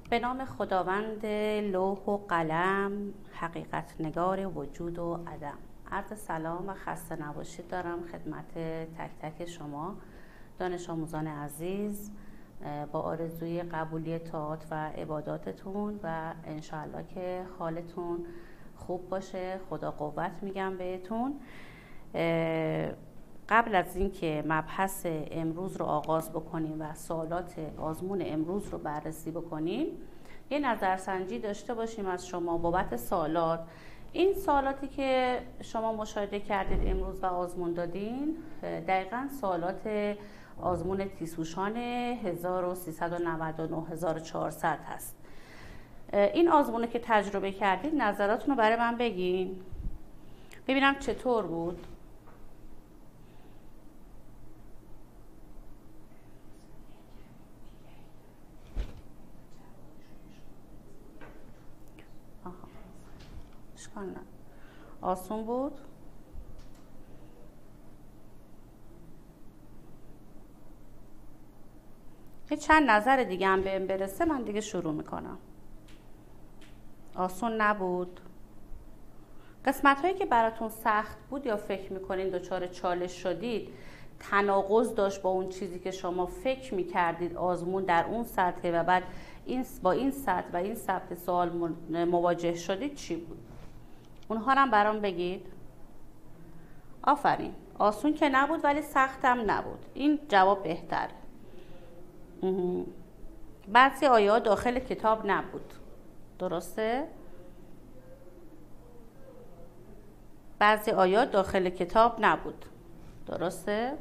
به نام خداوند لوح و قلم، حقیقت نگار وجود و عدم. عرض سلام و خسته نباشید دارم خدمت تک تک شما دانش آموزان عزیز، با آرزوی قبولی طاعات و عباداتتون و انشاءالله که حالتون خوب باشه. خدا قوت میگم بهتون. قبل از اینکه مبحث امروز رو آغاز بکنیم و سوالات آزمون امروز رو بررسی بکنیم، یه نظرسنجی داشته باشیم از شما بابت سوالات. این سوالاتی که شما مشاهده کردید امروز و آزمون دادین دقیقاً سوالات آزمون تیسوشان 1399 1400 هست. این آزمونه که تجربه کردید نظراتونو برای من بگین ببینم چطور بود. آسون بود؟ یه چند نظر دیگه هم بهم برسه من دیگه شروع میکنم. آسون نبود؟ قسمت هایی که براتون سخت بود یا فکر میکنین دچار چالش شدید تناقض داشت با اون چیزی که شما فکر میکردید آزمون در اون سطح و بعد با این سطح و این سبک سوال مواجه شدید چی بود؟ اونها رو هم برام بگید. آفرین، آسون که نبود ولی سخت هم نبود. این جواب بهتره. بعضی آیات داخل کتاب نبود، درسته؟ بعضی آیات داخل کتاب نبود، درسته؟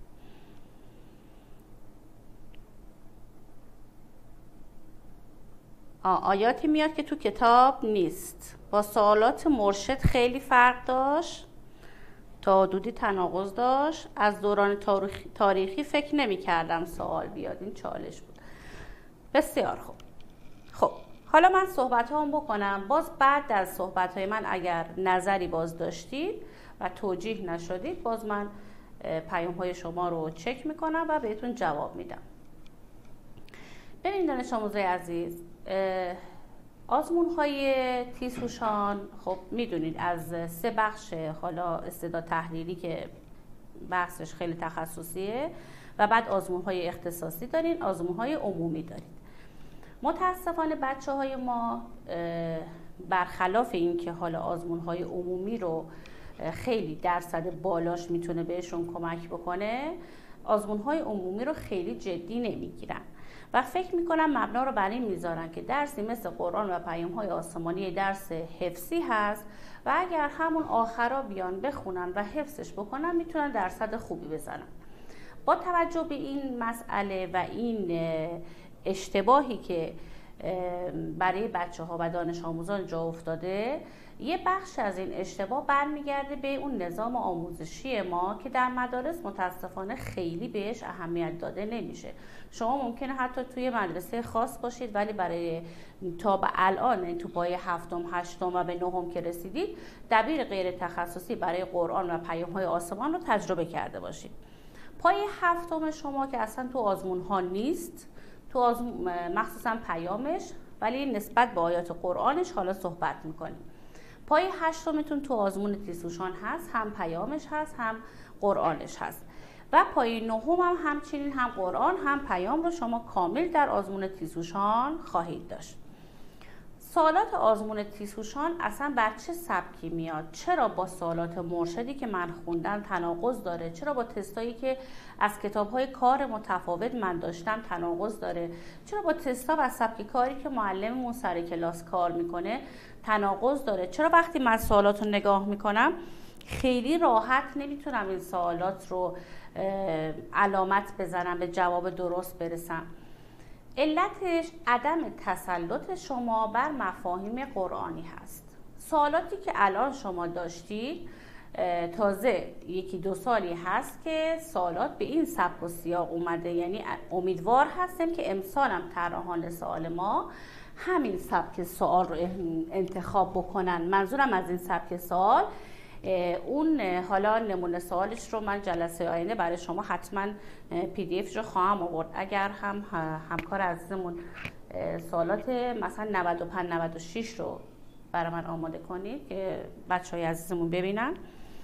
آیاتی میاد که تو کتاب نیست. با سوالات مرشد خیلی فرق داشت، تا حدودی تناقض داشت. از دوران تاریخی فکر نمی کردم سوال بیاد، این چالش بود. بسیار خوب. خب حالا من صحبت هام بکنم. باز بعد از صحبت های من اگر نظری باز داشتید و توجیه نشدید باز من پیام های شما رو چک میکنم و بهتون جواب میدم. ببینید دانش آموزای عزیز، آزمون های تیسوشان خب میدونید از 3 بخش، حالا استعداد تحلیلی که بحثش خیلی تخصصیه و بعد آزمون های اختصاصی دارین، آزمون های عمومی دارید. متاسفانه بچه های ما برخلاف این که حالا آزمون های عمومی رو خیلی درصد بالاش میتونه بهشون کمک بکنه، آزمون های عمومی رو خیلی جدی نمیگیرن و فکر میکنم مبنا رو بر این میذارن که درسی مثل قرآن و پیام های آسمانی درس حفظی هست و اگر همون آخرا بیان بخونن و حفظش بکنن میتونن درصد خوبی بزنن. با توجه به این مسئله و این اشتباهی که برای بچه ها و دانش آموزان جا افتاده، یه بخش از این اشتباه برمیگرده به اون نظام آموزشی ما که در مدارس متاسفانه خیلی بهش اهمیت داده نمیشه. شما ممکنه حتی توی مدرسه خاص باشید ولی برای تا به الان تو پای 7م 8م و به 9م که رسیدید دبیر غیر تخصصی برای قرآن و پیام های آسمان رو تجربه کرده باشید. پای 7م شما که اصلا تو آزمون ها نیست، تو آزمون مخصوصا پیامش، ولی نسبت به آیات قرآنش حالا صحبت میکنیم. پای 8متون تو آزمون تیسوشان هست، هم پیامش هست هم قرآنش هست و پای 9م هم همچنین هم قرآن هم پیام رو شما کامل در آزمون تیسوشان خواهید داشت. سوالات آزمون تیسوشان اصلا بر چه سبکی میاد؟ چرا با سوالات مرشدی که من خوندم تناقض داره؟ چرا با تستایی که از کتاب‌های کار متفاوت من داشتم تناقض داره؟ چرا با تستا و سبک کاری که معلممون سر کلاس کار میکنه تناقض داره؟ چرا وقتی من سوالات رو نگاه میکنم خیلی راحت نمیتونم این سوالات رو علامت بزنم به جواب درست برسم؟ علتش عدم تسلط شما بر مفاهیم قرآنی هست. سوالاتی که الان شما داشتید تازه 1-2 سالی هست که سوالات به این سبک و سیاق اومده، یعنی امیدوار هستیم که امسالم طراحان سوال ما همین سبک سوال رو انتخاب بکنن. منظورم از این سبک سوال اون حالا نمونه سوالش رو من جلسه آینده برای شما حتما PDF رو خواهم آورد. اگر هم همکار عزیزمون سوالات مثلا 95 96 رو برای من آماده کنید که بچه‌های عزیزمون ببینن.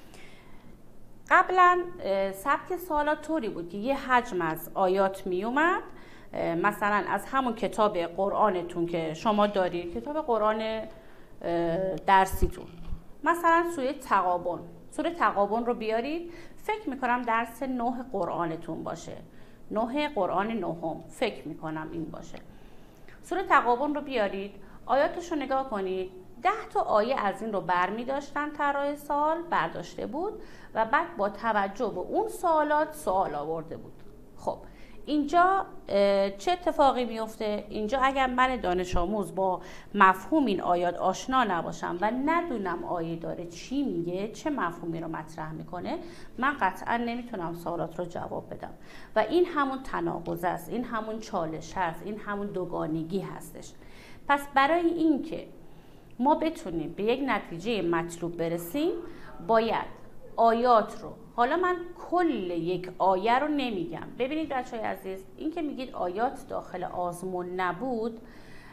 قبلا سبک سوالات طوری بود که یه حجم از آیات می اومد، مثلا از همون کتاب قرآنتون که شما دارید، کتاب قرآن درسیتون، مثلا سوره تغابن رو بیارید. فکر میکنم درس 9 قرآنتون باشه، 9 قرآن نهم، فکر میکنم این باشه. سوره تغابن رو بیارید، آیاتش رو نگاه کنید. 10 تا آیه از این رو برمی داشتن، طراح سوال برداشته بود و بعد با توجه به اون سوالات سوال آورده بود. خب اینجا چه اتفاقی میفته؟ اینجا اگر من دانش آموز با مفهوم این آیات آشنا نباشم و ندونم آیه داره چی میگه، چه مفهومی رو مطرح میکنه، من قطعا نمیتونم سوالات رو جواب بدم و این همون تناقض است، این همون چالش هست، این همون دوگانگی هستش. پس برای این که ما بتونیم به یک نتیجه مطلوب برسیم، باید آیات رو، حالا من کل یک آیه رو نمیگم. ببینید بچه‌های عزیز، این که میگید آیات داخل آزمون نبود،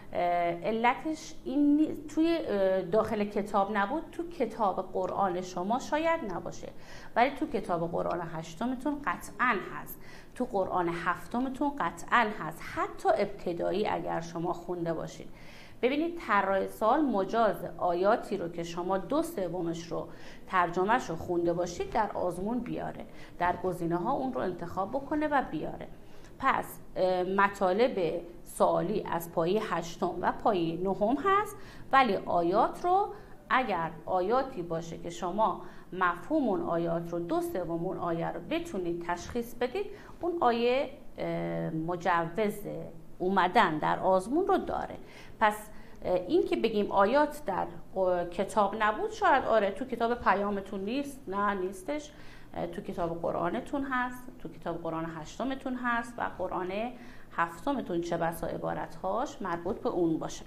علتش این توی داخل کتاب نبود. تو کتاب قرآن شما شاید نباشه، ولی تو کتاب قرآن 8تون قطعاً هست، تو قرآن 7تون قطعاً هست، حتی ابتدایی اگر شما خونده باشید. ببینید طراح سوال مجاز آیاتی رو که شما 2/3 رو ترجمهش رو خونده باشید در آزمون بیاره، در گزینه ها اون رو انتخاب بکنه و بیاره. پس مطالب سوالی از پایه 8 و پایه 9 هست، ولی آیات رو اگر آیاتی باشه که شما مفهوم اون آیات رو 2/3 اون آیه رو بتونید تشخیص بدید، اون آیه مجوز اومدن در آزمون رو داره. پس این که بگیم آیات در کتاب نبود، شاید آره تو کتاب پیامتون نیست، نه نیستش، تو کتاب قرآنتون هست، تو کتاب قرآن 8تون هست و قرآن 7تون چه بسا عبارتهاش مربوط به اون باشه.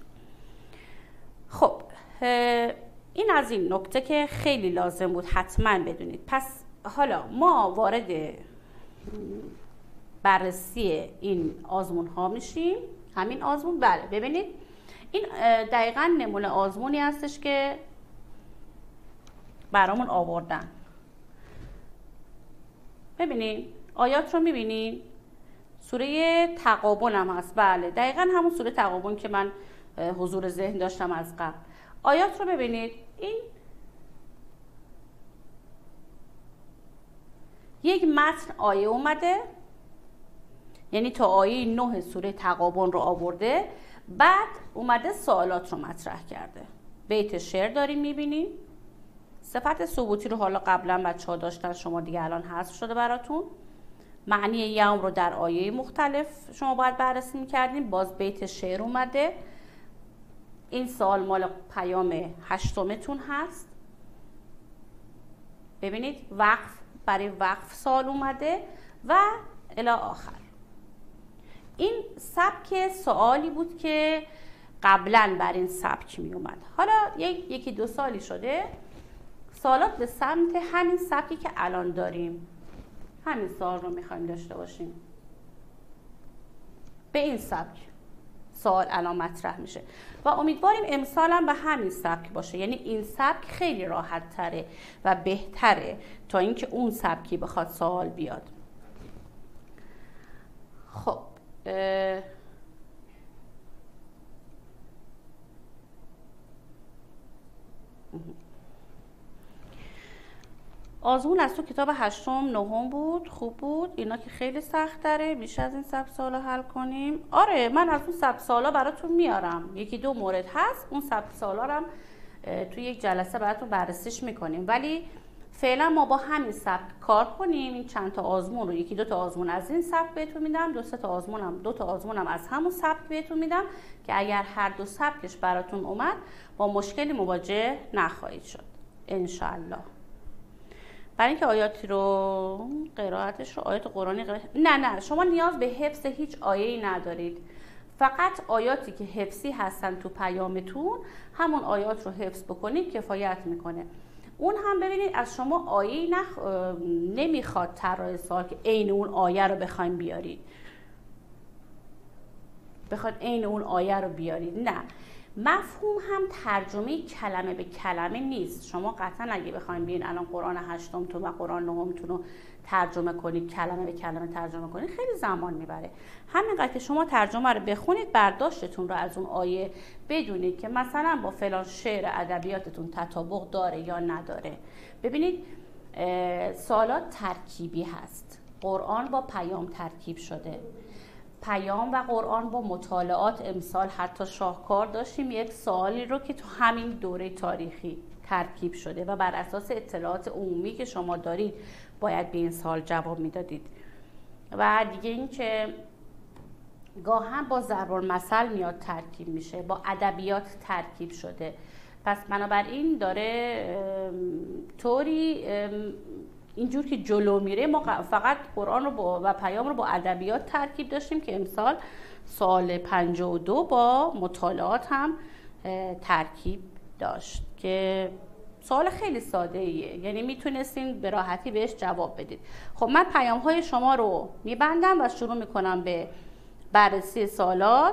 خب این از این نکته که خیلی لازم بود حتما بدونید. پس حالا ما وارد بررسی این آزمون ها میشیم. همین آزمون، بله ببینید این دقیقاً نمونه آزمونی هستش که برامون آوردن. ببینید آیات رو میبینید، سوره تغابن هم هست، بله دقیقاً همون سوره تغابن که من حضور ذهن داشتم از قبل. آیات رو ببینید، این یک متن آیه اومده، یعنی تا آیه 9 سوره تغابن رو آورده، بعد اومده سوالات رو مطرح کرده. بیت شعر داریم میبینیم، صفت ثبوتی رو حالا قبلا بچه‌ها داشتن، شما دیگه الان حذف شده براتون. معنی یوم رو در آیه مختلف شما باید بررسی میکردیم، باز بیت شعر اومده. این سوال مال پیام 8تون هست. ببینید وقف، برای وقف سوال اومده و الی آخر. این سبک سوالی بود که قبلا بر این سبک می اومد. حالا یکی دو سالی شده سوالات به سمت همین سبکی که الان داریم، همین سوال رو میخوایم داشته باشیم. به این سبک سوال الان مطرح میشه و امیدواریم امسال هم به همین سبک باشه. یعنی این سبک خیلی راحت تره و بهتره تا اینکه اون سبکی بخواد سوال بیاد. خب آزمون از تو کتاب 8م 9م بود، خوب بود. اینا که خیلی سخت داره، میشه از این سبک سوالا حل کنیم. آره من از اون سبک سوالا براتون میارم، یکی دو مورد هست، اون سبک سوالا رو هم توی یک جلسه براتون بررسیش میکنیم، ولی فعلا ما با همین سبک کار کنیم. این چند تا آزمون رو، یکی دو تا آزمون از این سبک بهتون میدم، دو تا آزمونم از همون سبک بهتون میدم که اگر هر دو سبکش براتون اومد با مشکلی مواجه نخواهید شد انشالله. برای اینکه آیاتی رو قرائتش رو آیات قرآنی نه شما نیاز به حفظ هیچ آیه‌ای ندارید، فقط آیاتی که حفظی هستن تو پیامتون همون آیات رو حفظ بکنید کفایت میکنه. اون هم ببینید از شما آیه‌ای نمیخواد طراح سوال که عین اون آیه رو بخوایم بیارید. بخواد عین اون آیه رو بیارید. نه، مفهوم هم ترجمه کلمه به کلمه نیست. شما قطعا اگه بخواید بیاین الان قرآن هشتمتون و قرآن نهمتون رو ترجمه کنید، کلمه به کلمه ترجمه کنید، خیلی زمان میبره. همینقدر که شما ترجمه رو بخونید، برداشتتون رو از اون آیه بدونید که مثلا با فلان شعر ادبیاتتون تطابق داره یا نداره. ببینید سوالات ترکیبی هست. قرآن با پیام ترکیب شده، پیام و قرآن با مطالعات. امسال حتی شاهکار داشتیم یک سوالی رو که تو همین دوره تاریخی ترکیب شده و بر اساس اطلاعات عمومی که شما دارید باید به این سوال جواب میدادید. و دیگه این که گاهن با ضرب المثل میاد ترکیب میشه، با ادبیات ترکیب شده. پس بنابراین داره طوری اینجور که جلو میره. ما فقط قرآن رو و پیام رو با ادبیات ترکیب داشتیم که امسال سال 52 با مطالعات هم ترکیب داشت که سوال خیلی ساده ایه، یعنی میتونستین به راحتی بهش جواب بدید. خب من پیام های شما رو میبندم و شروع میکنم به بررسی سوالات.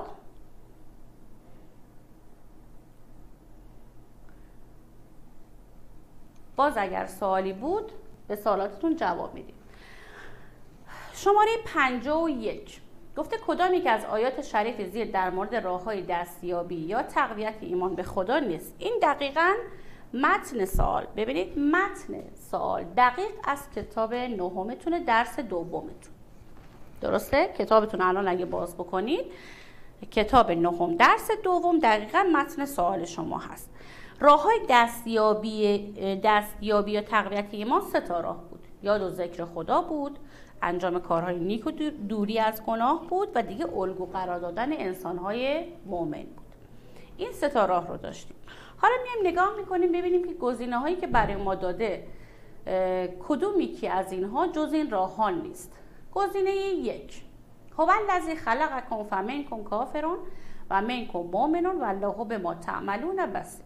باز اگر سوالی بود به سوالاتتون جواب میدید. شماره 51 گفته کدام یک از آیات شریف زیر در مورد راه‌های دستیابی یا تقویت ایمان به خدا نیست؟ این دقیقاً متن سوال. ببینید متن سوال دقیق از کتاب نهمتون درس دومتون. درسته؟ کتابتون الان اگه باز بکنید کتاب نهم درس دوم دقیقاً متن سوال شما هست. راه‌های دستیابی یا تقویت ایمان 3 تا راه بود. یاد و ذکر خدا بود، انجام کارهای نیک و دوری از گناه بود و دیگه الگو قرار دادن انسان‌های مؤمن بود. این 3 تا راه رو داشتیم. حالا میایم نگاه میکنیم ببینیم که گزینه‌هایی که برای ما داده کدوم یکی از اینها جز این راهان نیست. گزینه 1 هو الذی خلقکم فمنکم کافرون و منکم مؤمنون والله بما تعملون بصیر.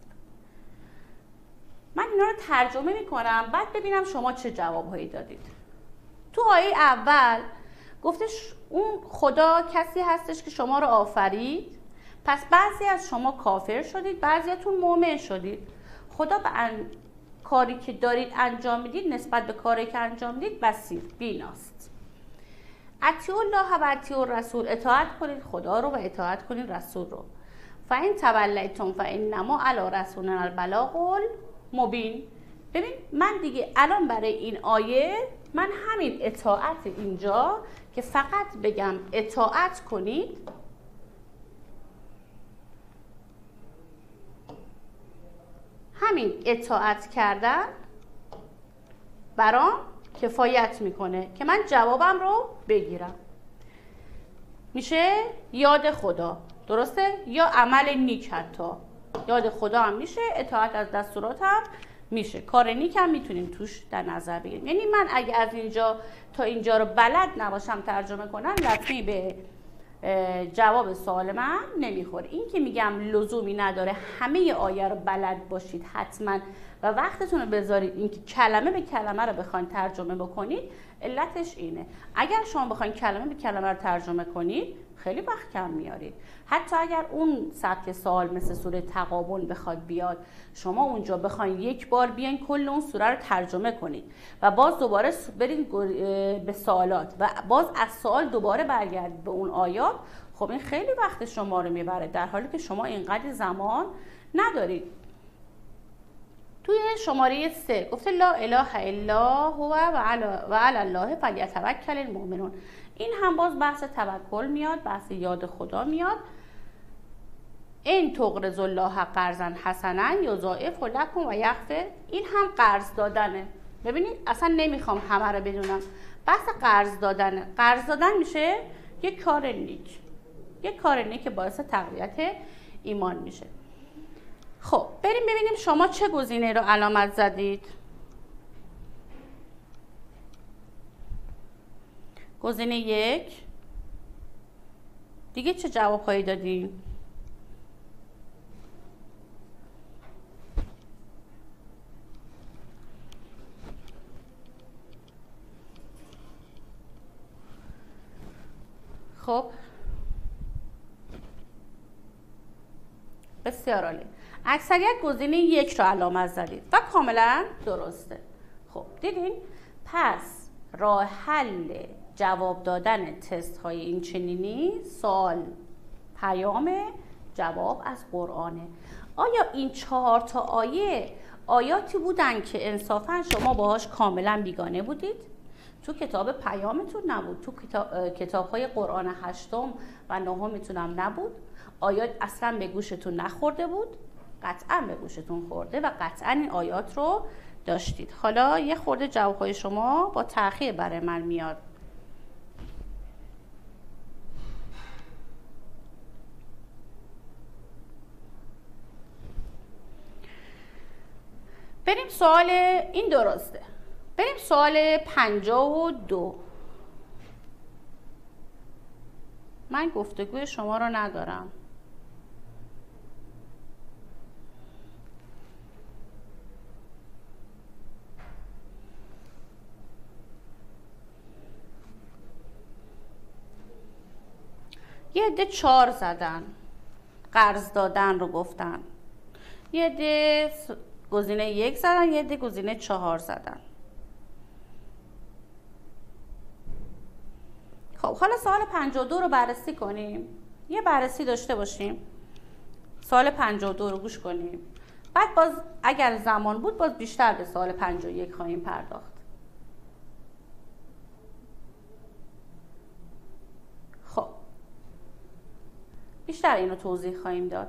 من اینا رو ترجمه میکنم بعد ببینم شما چه جوابهایی دادید. تو آیه اول گفتش اون خدا کسی هستش که شما رو آفرید، پس بعضی از شما کافر شدید، بعضیاتون مؤمن شدید. خدا به کاری که دارید انجام میدید نسبت به کاری که انجام میدید بصیر، بیناست. اطیعوا الله و اطیعوا الرسول، اطاعت کنید خدا رو و اطاعت کنید رسول رو. فإن تولیتم فإنما علی رسولنا البلاغ المبین. ببین من دیگه الان برای این آیه من همین اطاعت اینجا که فقط بگم اطاعت کنید، همین اطاعت کردن برام کفایت میکنه که من جوابم رو بگیرم. میشه یاد خدا، درسته؟ یا عمل نیک، حتی یاد خدا هم میشه، اطاعت از دستورات هم میشه، کار نیک هم میتونیم توش در نظر بگیریم. یعنی من اگه از اینجا تا اینجا رو بلد نباشم ترجمه کنم لطفی به جواب سوال من نمیخوره. این که میگم لزومی نداره همه آیه رو بلد باشید حتما و وقتتون رو بذارید اینکه کلمه به کلمه رو بخواید ترجمه بکنید. علتش اینه اگر شما بخواید کلمه به کلمه رو ترجمه کنید خیلی وقت کم میارید. حتی اگر اون سبک سوال مثل سوره تغابن بخواد بیاد، شما اونجا بخواید یک بار بیاین کل اون سوره رو ترجمه کنید و باز دوباره برید به سوالات و باز از سوال دوباره برگردید به اون آیات، خب این خیلی وقت شما رو میبره در حالی که شما اینقدر زمان ندارید. توی شماره 3 گفته لا اله الا هو و علی الله فلیتوکل المؤمنون. این هم باز بحث توکل میاد، بحث یاد خدا میاد. این تقرض الله قرضا حسنا یضاعف لکم و یغفر. این هم قرض دادنه. ببینید اصلا نمیخوام همه رو بدونم، بحث قرض دادنه. قرض دادن میشه یک کار نیک، یک کار نیک که باعث تقویت ایمان میشه. خب بریم ببینیم شما چه گزینه رو علامت زدید. گزینه 1 دیگه چه جوابهایی دادیم؟ خب بسیار عالی. اکثریت گزینه 1 رو علامت زدید و کاملا درسته. خب دیدین؟ پس راه حل جواب دادن تست های این چنینی سوال پیام جواب از قرآنه. آیا این 4 تا آیه آیاتی بودن که انصافا شما باهاش کاملا بیگانه بودید؟ تو کتاب پیامتون نبود، تو کتاب‌های قرآن 8 و 9 هم نبود؟ آیات اصلا به گوشتون نخورده بود؟ قطعا به گوشتون خورده و قطعا این آیات رو داشتید. حالا یه خورده جواب‌های شما با تأخیر برای من میاد. بریم سوال این درسته. بریم سوال 52. من گفتگوی شما رو ندارم. یه عده 4 زدن، قرض دادن رو گفتن. یه عده گزینه 1 زدن، یه عده گزینه 4 زدن. خب حالا سوال 52 رو بررسی کنیم. یه بررسی داشته باشیم. سوال 52 رو گوش کنیم. بعد باز اگر زمان بود باز بیشتر به سوال 51 خواهیم پرداخت. خب بیشتر اینو توضیح خواهیم داد.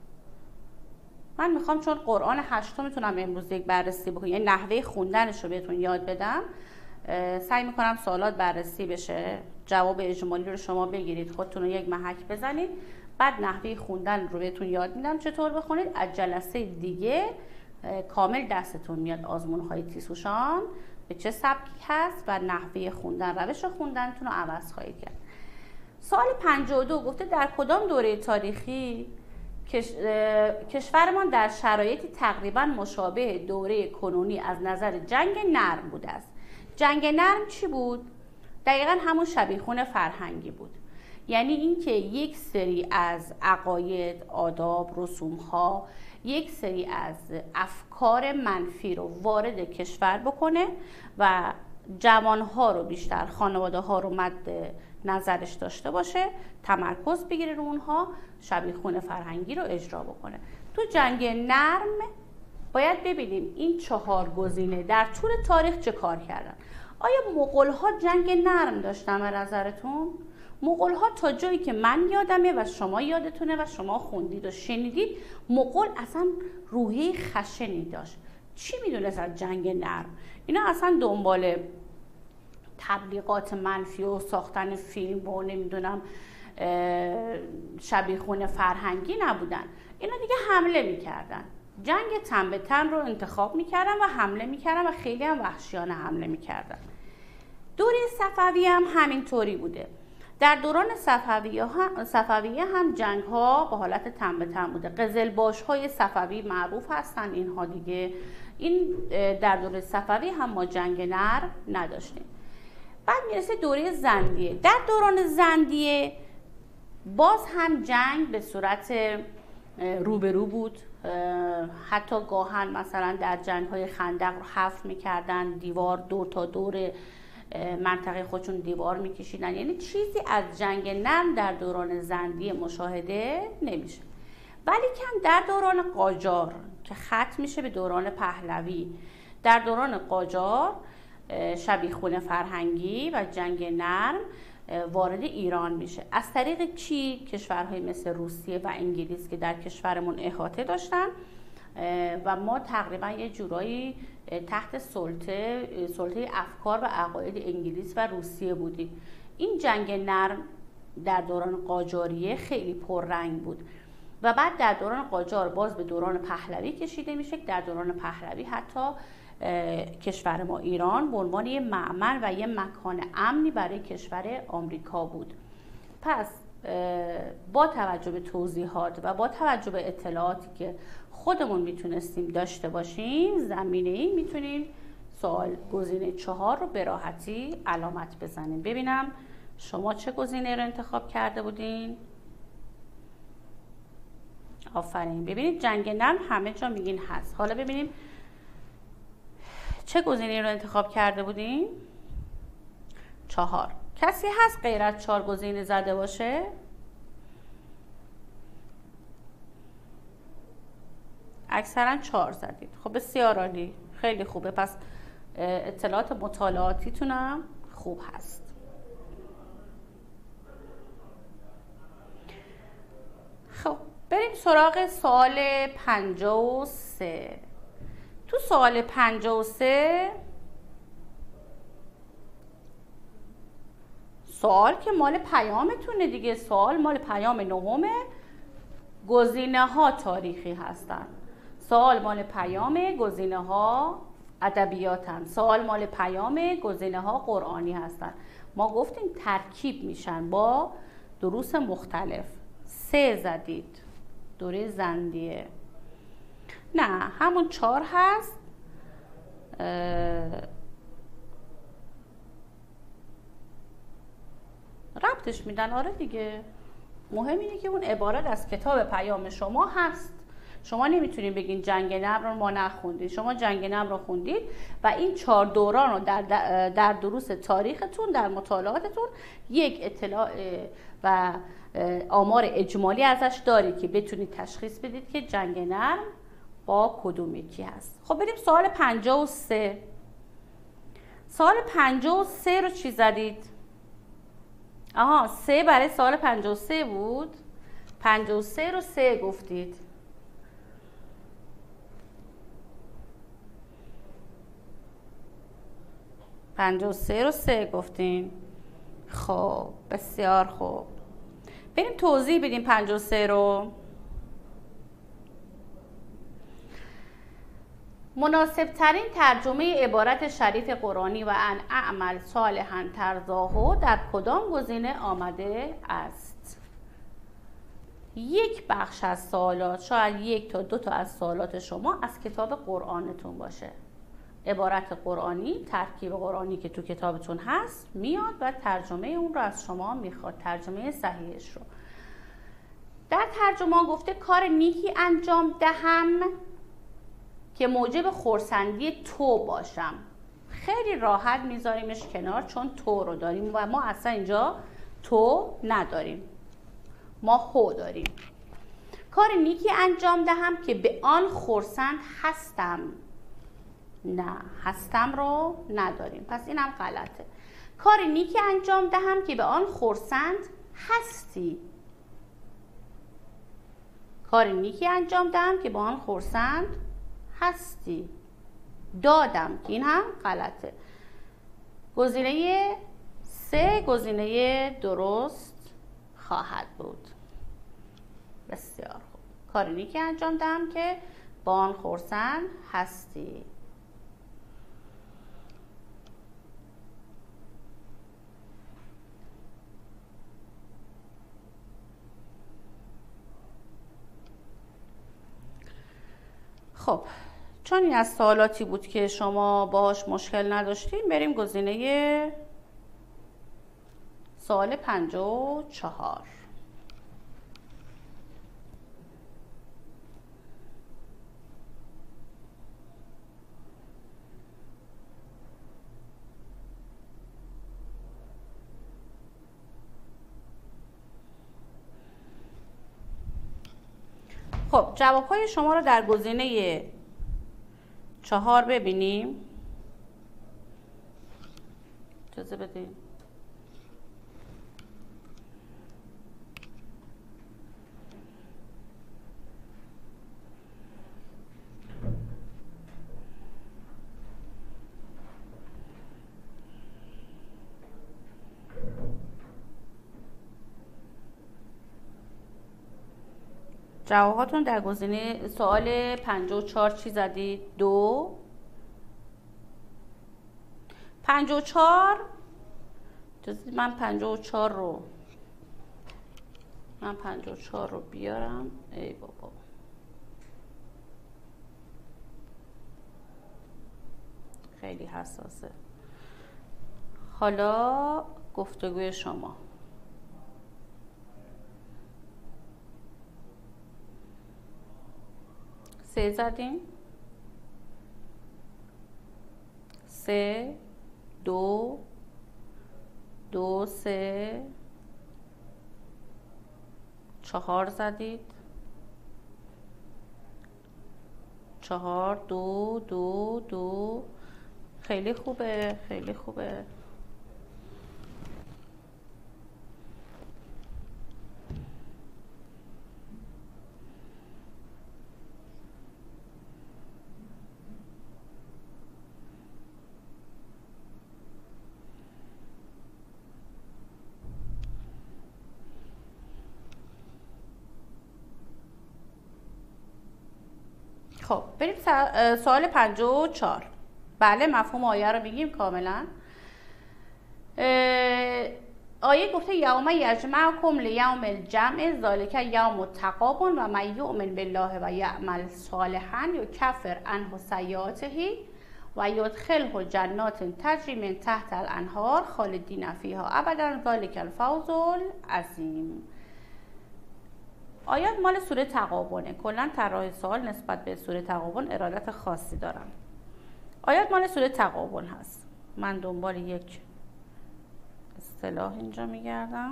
من میخوام چون قرآن 8 میتونم امروز یک بررسی بکنم، یعنی نحوه خوندنش رو بهتون یاد بدم. سعی میکنم سوالات بررسی بشه، جواب اجمالی رو شما بگیرید، خودتون رو یک محک بزنید، بعد نحوه خوندن رو بهتون یاد میدم چطور بخونید. از جلسه دیگه کامل دستتون میاد آزمون‌های تیسوشان به چه سبکی هست و نحوه خوندن، روش خوندنتون رو عوض خواهید کرد. سوال 52 گفته در کدام دوره تاریخی کشورمان در شرایطی تقریبا مشابه دوره کنونی از نظر جنگ نرم بوده است. جنگ نرم چی بود؟ دقیقا همون شبیخون فرهنگی بود. یعنی اینکه یک سری از عقاید، آداب، رسوم‌ها، یک سری از افکار منفی رو وارد کشور بکنه و جوانها رو بیشتر، خانواده ها رو مد نظرش داشته باشه، تمرکز بگیره رو اونها، شبیخون فرهنگی رو اجرا بکنه. تو جنگ نرم باید ببینیم این 4 گزینه در طول تاریخ چه کار کردن. آیا مغول‌ها جنگ نرم داشتن به نظرتون؟ مغول‌ها تا جایی که من یادمه و شما یادتونه و شما خوندید و شنیدید، مغول اصلا روحیه خشنی داشت. چی میدونست از جنگ نرم؟ اینا اصلا دنبال تبلیغات منفی و ساختن فیلم و نمیدونم شبیخون فرهنگی نبودن. اینا دیگه حمله میکردن، جنگ تن به تن رو انتخاب میکردن و حمله میکردن و خیلی هم وحشیانه حمله میکردن. دوره صفویه هم همینطوری بوده. در دوران صفویه هم جنگ ها به حالت تن به تن بوده. قزلباش های صفوی معروف هستن اینها دیگه. این در دوره صفوی هم ما جنگ نرم نداشتیم. بعد میرسه دوره زندیه. در دوران زندیه باز هم جنگ به صورت روبرو بود. حتی گاهن مثلا در جنگ های خندق رو حفر میکردن، دیوار دور تا دور منطقه خودشون دیوار میکشیدن. یعنی چیزی از جنگ نرم در دوران زندیه مشاهده نمیشه. ولی کم در دوران قاجار که ختم میشه به دوران پهلوی، در دوران قاجار شبیخون فرهنگی و جنگ نرم وارد ایران میشه. از طریق کی؟ کشورهای مثل روسیه و انگلیس که در کشورمون احاطه داشتن و ما تقریبا یه جورایی تحت سلطه افکار و عقاید انگلیس و روسیه بودیم. این جنگ نرم در دوران قاجاریه خیلی پررنگ بود و بعد در دوران قاجار باز به دوران پهلوی کشیده میشه. در دوران پهلوی حتی کشور ما ایران به عنوان یه معمل و یه مکان امنی برای کشور آمریکا بود. پس با توجه به توضیحات و با توجه به اطلاعاتی که خودمون میتونستیم داشته باشیم، زمینه ای میتونیم سوال گزینه 4 رو به راحتی علامت بزنیم. ببینم شما چه گزینه رو انتخاب کرده بودین؟ آفرین. ببینید جنگ نرم همه جا میگین هست. حالا ببینیم چه گزینه‌ای رو انتخاب کرده بودیم؟ 4. کسی هست غیر از 4 گزینه زده باشه؟ اکثرا 4 زدید. خب بسیار عالی، خیلی خوبه. پس اطلاعات مطالعاتیتونم خوب هست. خب بریم سراغ سوال 53. تو سوال 53 سوال که مال پیامتونه دیگه، سوال مال پیام 9، گزینه ها تاریخی هستن. سوال مال پیام، گزینه ها ادبیاتن. سوال مال پیام، گزینه ها قرآنی هستن. ما گفتیم ترکیب میشن با دروس مختلف. 3 زدید، دوره زندیه. نه همون 4 هست. ربطش میدن. آره دیگه، مهم اینه که اون عبارت از کتاب پیام شما هست. شما نمیتونید بگین جنگ نرم رو ما نخوندید. شما جنگ نرم رو خوندید و این 4 دوران رو در دروس تاریختون، در مطالعاتتون یک اطلاع و آمار اجمالی ازش دارید که بتونید تشخیص بدید که جنگ نرم با کدوم یکی هست. خب بریم سوال 53. سوال 53 رو چی زدید؟ 3 برای سوال 53 بود. 53 رو 3 گفتید. پنجاه و سه رو 3 گفتین. خب بسیار خوب. بریم توضیح بدیم 53 رو. مناسب ترین ترجمه عبارت شریف قرآنی و ان اعمل صالحا ترضاه در کدام گزینه آمده است؟ یک بخش از سوالات، شاید 1 تا 2 تا از سوالات شما از کتاب قرآنتون باشه. عبارت قرآنی، ترکیب قرآنی که تو کتابتون هست میاد و ترجمه اون رو از شما میخواد، ترجمه صحیحش رو. در ترجمه گفته کار نیکی انجام دهم که موجب خرسندی تو باشم. خیلی راحت میذاریمش کنار چون تو رو داریم و ما اصلا اینجا تو نداریم، ما هو داریم. کار نیکی انجام دهم که به آن خرسند هستم. نه، هستم رو نداریم، پس اینم غلطه. کار نیکی انجام دهم که به آن خرسند هستی. کار نیکی انجام دهم که به آن خرسند هستی. دادم که این هم غلطه. گزینه 3 گزینه درست خواهد بود. بسیار خوب. کار نیکی انجام دهم که با آن خرسند هستی. خب چون این از سوالاتی بود که شما باهاش مشکل نداشتین، بریم گزینه سوال 54. خب جوابهای شما رو در گزینه 4 ببینیم. اجازه بدین. جواباتون در گزینه سوال 54 چی زدید؟ 2. 54 من 54 رو بیارم. ای بابا، خیلی حساسه. حالا گفتگوی شما. 3 زدیم، 3 2 2 3 4 زدید، 4 2 2 2. خیلی خوبه، خیلی خوبه. خب بریم سوال 54. بله مفهوم آیه رو بگیم کاملا. آیه گفته یوم یجمعکم لیوم الجمع ذالک یوم التغابن و من یؤمن بالله و یعمل صالحا یکفر عنه سیئاته و یدخله جنات تجری من تحت الانهار خالدین فیها ابدا ذالک الفوز العظیم. آیات مال سوره تغابنه. کلا طراح سوال نسبت به سوره تغابن ارادت خاصی دارم. آیات مال سوره تغابن هست. من دنبال یک اصطلاح اینجا میگردم.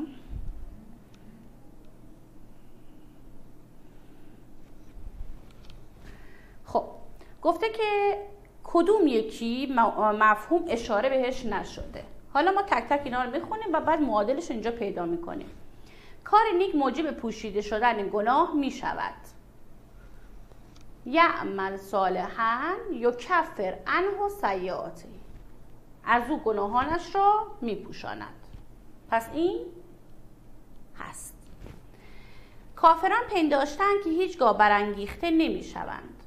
خب گفته که کدوم یکی مفهوم اشاره بهش نشده. حالا ما تک تک اینا رو میخونیم و بعد معادلش اینجا پیدا میکنیم. کار نیک موجب پوشیده شدن گناه می شود. یعمل صالحا یکفر عنه سیئاته، از او گناهانش را می پوشاند. پس این هست. کافران پنداشتند که هیچگاه برانگیخته نمی شوند.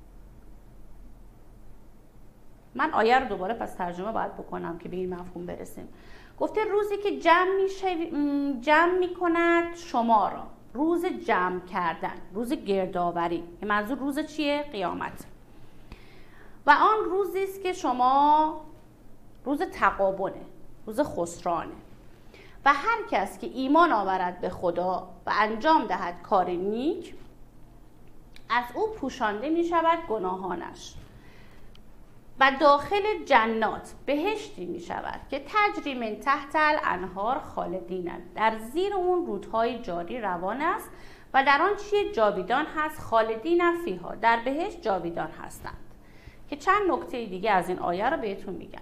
من آیه رو دوباره پس ترجمه باید بکنم که به این مفهوم برسیم. گفته روزی که جمع می کند شما را، روز جمع کردن، روز گردآوری. منظور روز چیه؟ قیامت. و آن روزی است که شما، روز تغابنه، روز خسرانه. و هر کس که ایمان آورد به خدا و انجام دهد کار نیک، از او پوشانده می شود گناهانش و داخل جنات بهشتی می شود که تجری من تحت الانهار خالدینند، در زیر اون رودهای جاری روان است و در آن چیه؟ جاویدان هست. خالدین فیها، در بهشت جاویدان هستند. که چند نکته دیگه از این آیه رو بهتون میگم.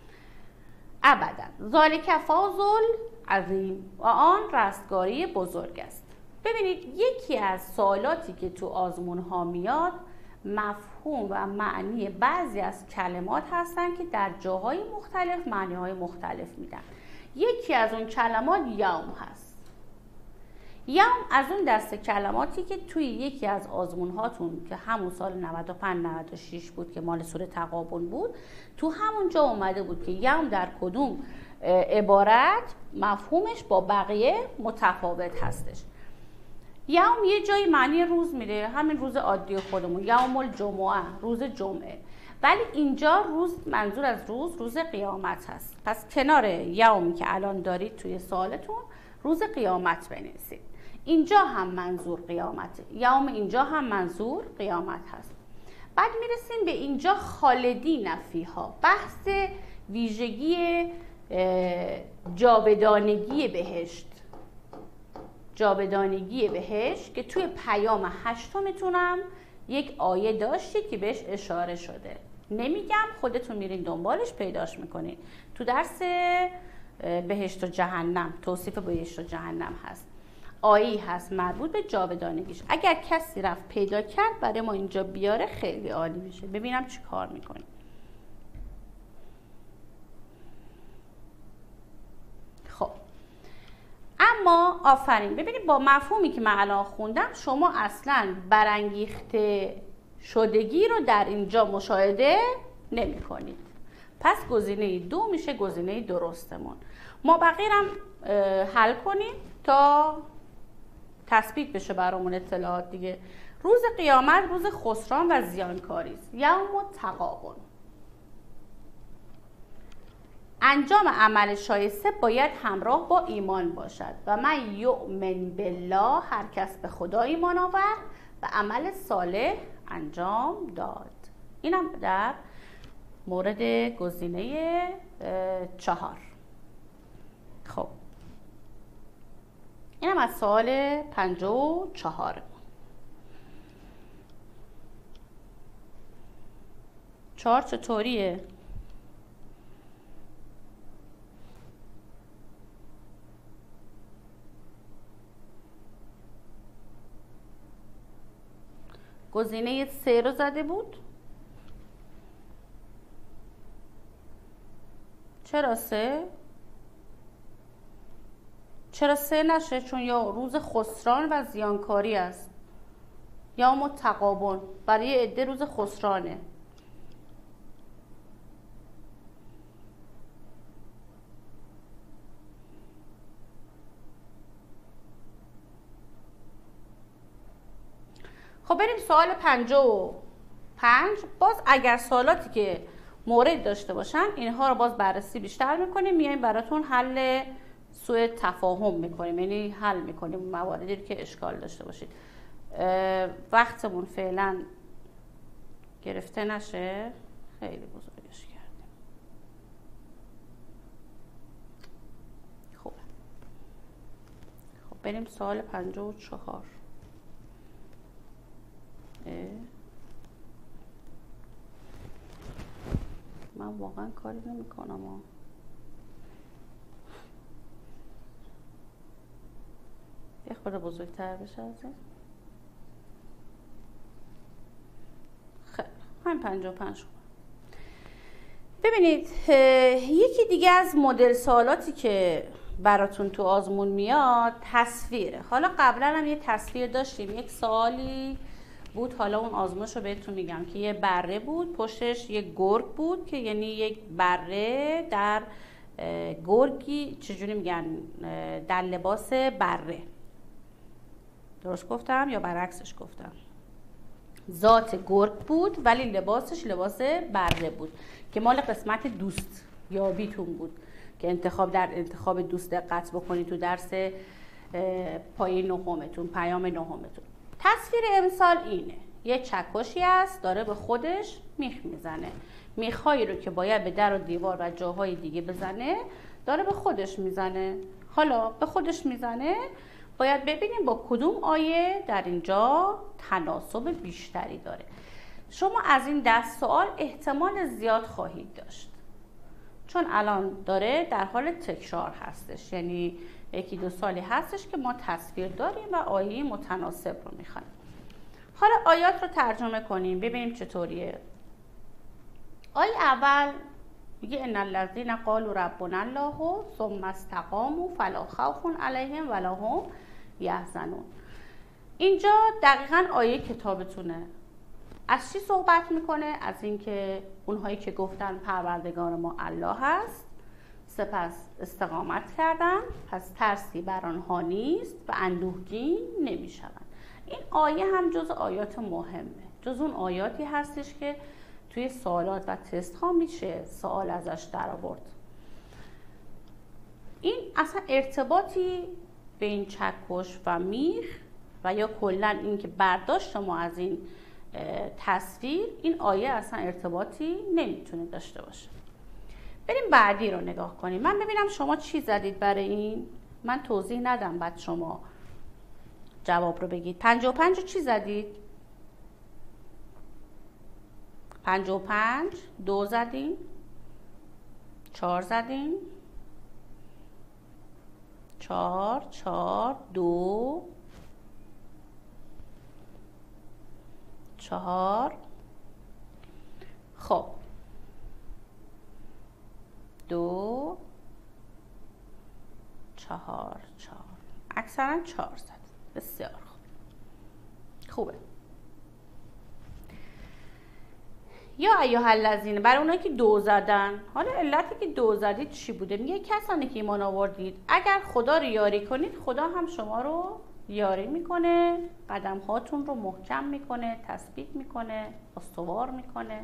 ابدا ذالک فوز عظیم، و آن رستگاری بزرگ است. ببینید یکی از سوالاتی که تو آزمون ها میاد مفهوم و معنی بعضی از کلمات هستن که در جاهای مختلف معنیهای مختلف میدن. یکی از اون کلمات یوم هست. یوم از اون دسته کلماتی که توی یکی از آزمون هاتون که همون سال 95-96 بود که مال سوره تغابن بود، تو همون جا اومده بود که یوم در کدوم عبارت مفهومش با بقیه متفاوت هستش. یوم یه جایی معنی روز میده، همین روز عادی خودمون، یوم الجمعه، روز جمعه. ولی اینجا روز، منظور از روز قیامت هست. پس کنار یومی که الان دارید توی سوالتون روز قیامت بنویسید. اینجا هم منظور قیامته، یوم اینجا هم منظور قیامت هست. بعد میرسیم به اینجا خالدین فیها، بحث ویژگی جاودانگی بهشت. جاودانگی بهشت که توی پیام 8 یک آیه داشتید که بهش اشاره شده. نمیگم، خودتون میرین دنبالش پیداش میکنین. تو درس بهشت و جهنم، توصیف بهشت و جهنم هست. آیه هست مربوط به جاودانگیش. اگر کسی رفت پیدا کرد برای ما اینجا بیاره خیلی عالی میشه. ببینم چی کار میکنیم. خب اما آفرین، ببینید با مفهومی که من الان خوندم شما اصلا برانگیخته شدگی رو در اینجا مشاهده نمی کنید. پس گزینه 2 میشه گزینه درستمون. ما بقیه هم حل کنیم تا تثبیت بشه برامون اطلاعات دیگه. روز قیامت روز خسران و زیانکاری است. یوم التغابن. انجام عمل شایسته باید همراه با ایمان باشد و من یؤمن بالله، هر کس به خدا ایمان آورد، و عمل صالح انجام داد. اینم در مورد گزینه 4. خب اینم از سوال 54. 4 چطوریه؟ گزینه 3 رو زده بود. چرا 3؟ چرا 3 نشه؟ چون یا روز خسران و زیانکاری است یا متقابل. برای عده روز خسرانه. خب بریم سوال 55. باز اگر سوالاتی که مورد داشته باشن اینها رو باز بررسی بیشتر میکنیم، میایم براتون حل سوء تفاهم میکنیم، یعنی حل میکنیم مواردی که اشکال داشته باشید. وقتمون فعلا گرفته نشه، خیلی بزرگش کردیم. خب بریم سوال 54. من واقعا کاری نمی کنم. یه خورده بزرگتر بشه از این. خیلی همین 55. ببینید یکی دیگه از مدل سوالاتی که براتون تو آزمون میاد تصویره. حالا قبلا هم یه تصویر داشتیم، یک سوالی بود، حالا اون آزمایش رو بهتون میگم که یه بره بود، پشتش یه گرگ بود که یعنی یک بره در گرگی، چجوری میگن، در لباس بره. درست گفتم یا برعکسش گفتم؟ ذات گرگ بود ولی لباسش لباس بره بود که مال قسمت دوست یابیتون بود که در انتخاب دوست دقت بکنید تو درس پایه نهمتون، پیام نهمتون. تصویر امسال اینه، یه چکشی هست داره به خودش میخ میزنه، میخهایی رو که باید به در و دیوار و جاهای دیگه بزنه داره به خودش میزنه. حالا به خودش میزنه، باید ببینیم با کدوم آیه در اینجا تناسب بیشتری داره. شما از این دست سوال احتمال زیاد خواهید داشت چون الان داره در حال تکرار هستش، یعنی 1-2 سالی هستش که ما تصویر داریم و آیه متناسب رو میخوایم. حالا آیات رو ترجمه کنیم ببینیم چطوریه. آیه اول میگه ان الذین قالوا ربنا الله ثم استقاموا فلا خوف علیهم ولا هم یحزنون. اینجا دقیقاً آیه کتابتونه. از چی صحبت میکنه؟ از اینکه اونهایی که گفتن پروردگار ما الله هست، سپس استقامت کردن، پس ترسی بر آنها نیست و اندوهگین نمیشوند. این آیه هم جز آیات مهمه، جز اون آیاتی هستش که توی سوالات و تست ها میشه سوال ازش در آورد. این اصلا ارتباطی بین چکش و میخ و یا کلا این که برداشت ما از این تصویر، این آیه اصلا ارتباطی نمیتونه داشته باشه. بریم بعدی رو نگاه کنیم. من ببینم شما چی زدید برای این، من توضیح ندم بعد شما جواب رو بگید. 55 چی زدید؟ 55 2 زدین، 4 زدین، 4 4 2 4. خب 2 4 4 اکثرا 4 زد. بسیار خوبه. یا ایها الذین، برای اونایی که 2 زدن، حالا علتی که 2 زدید چی بوده؟ میگه کسانی که ایمان آوردید اگر خدا رو یاری کنید خدا هم شما رو یاری میکنه، قدم هاتون رو محکم میکنه، تثبیت میکنه، استوار میکنه.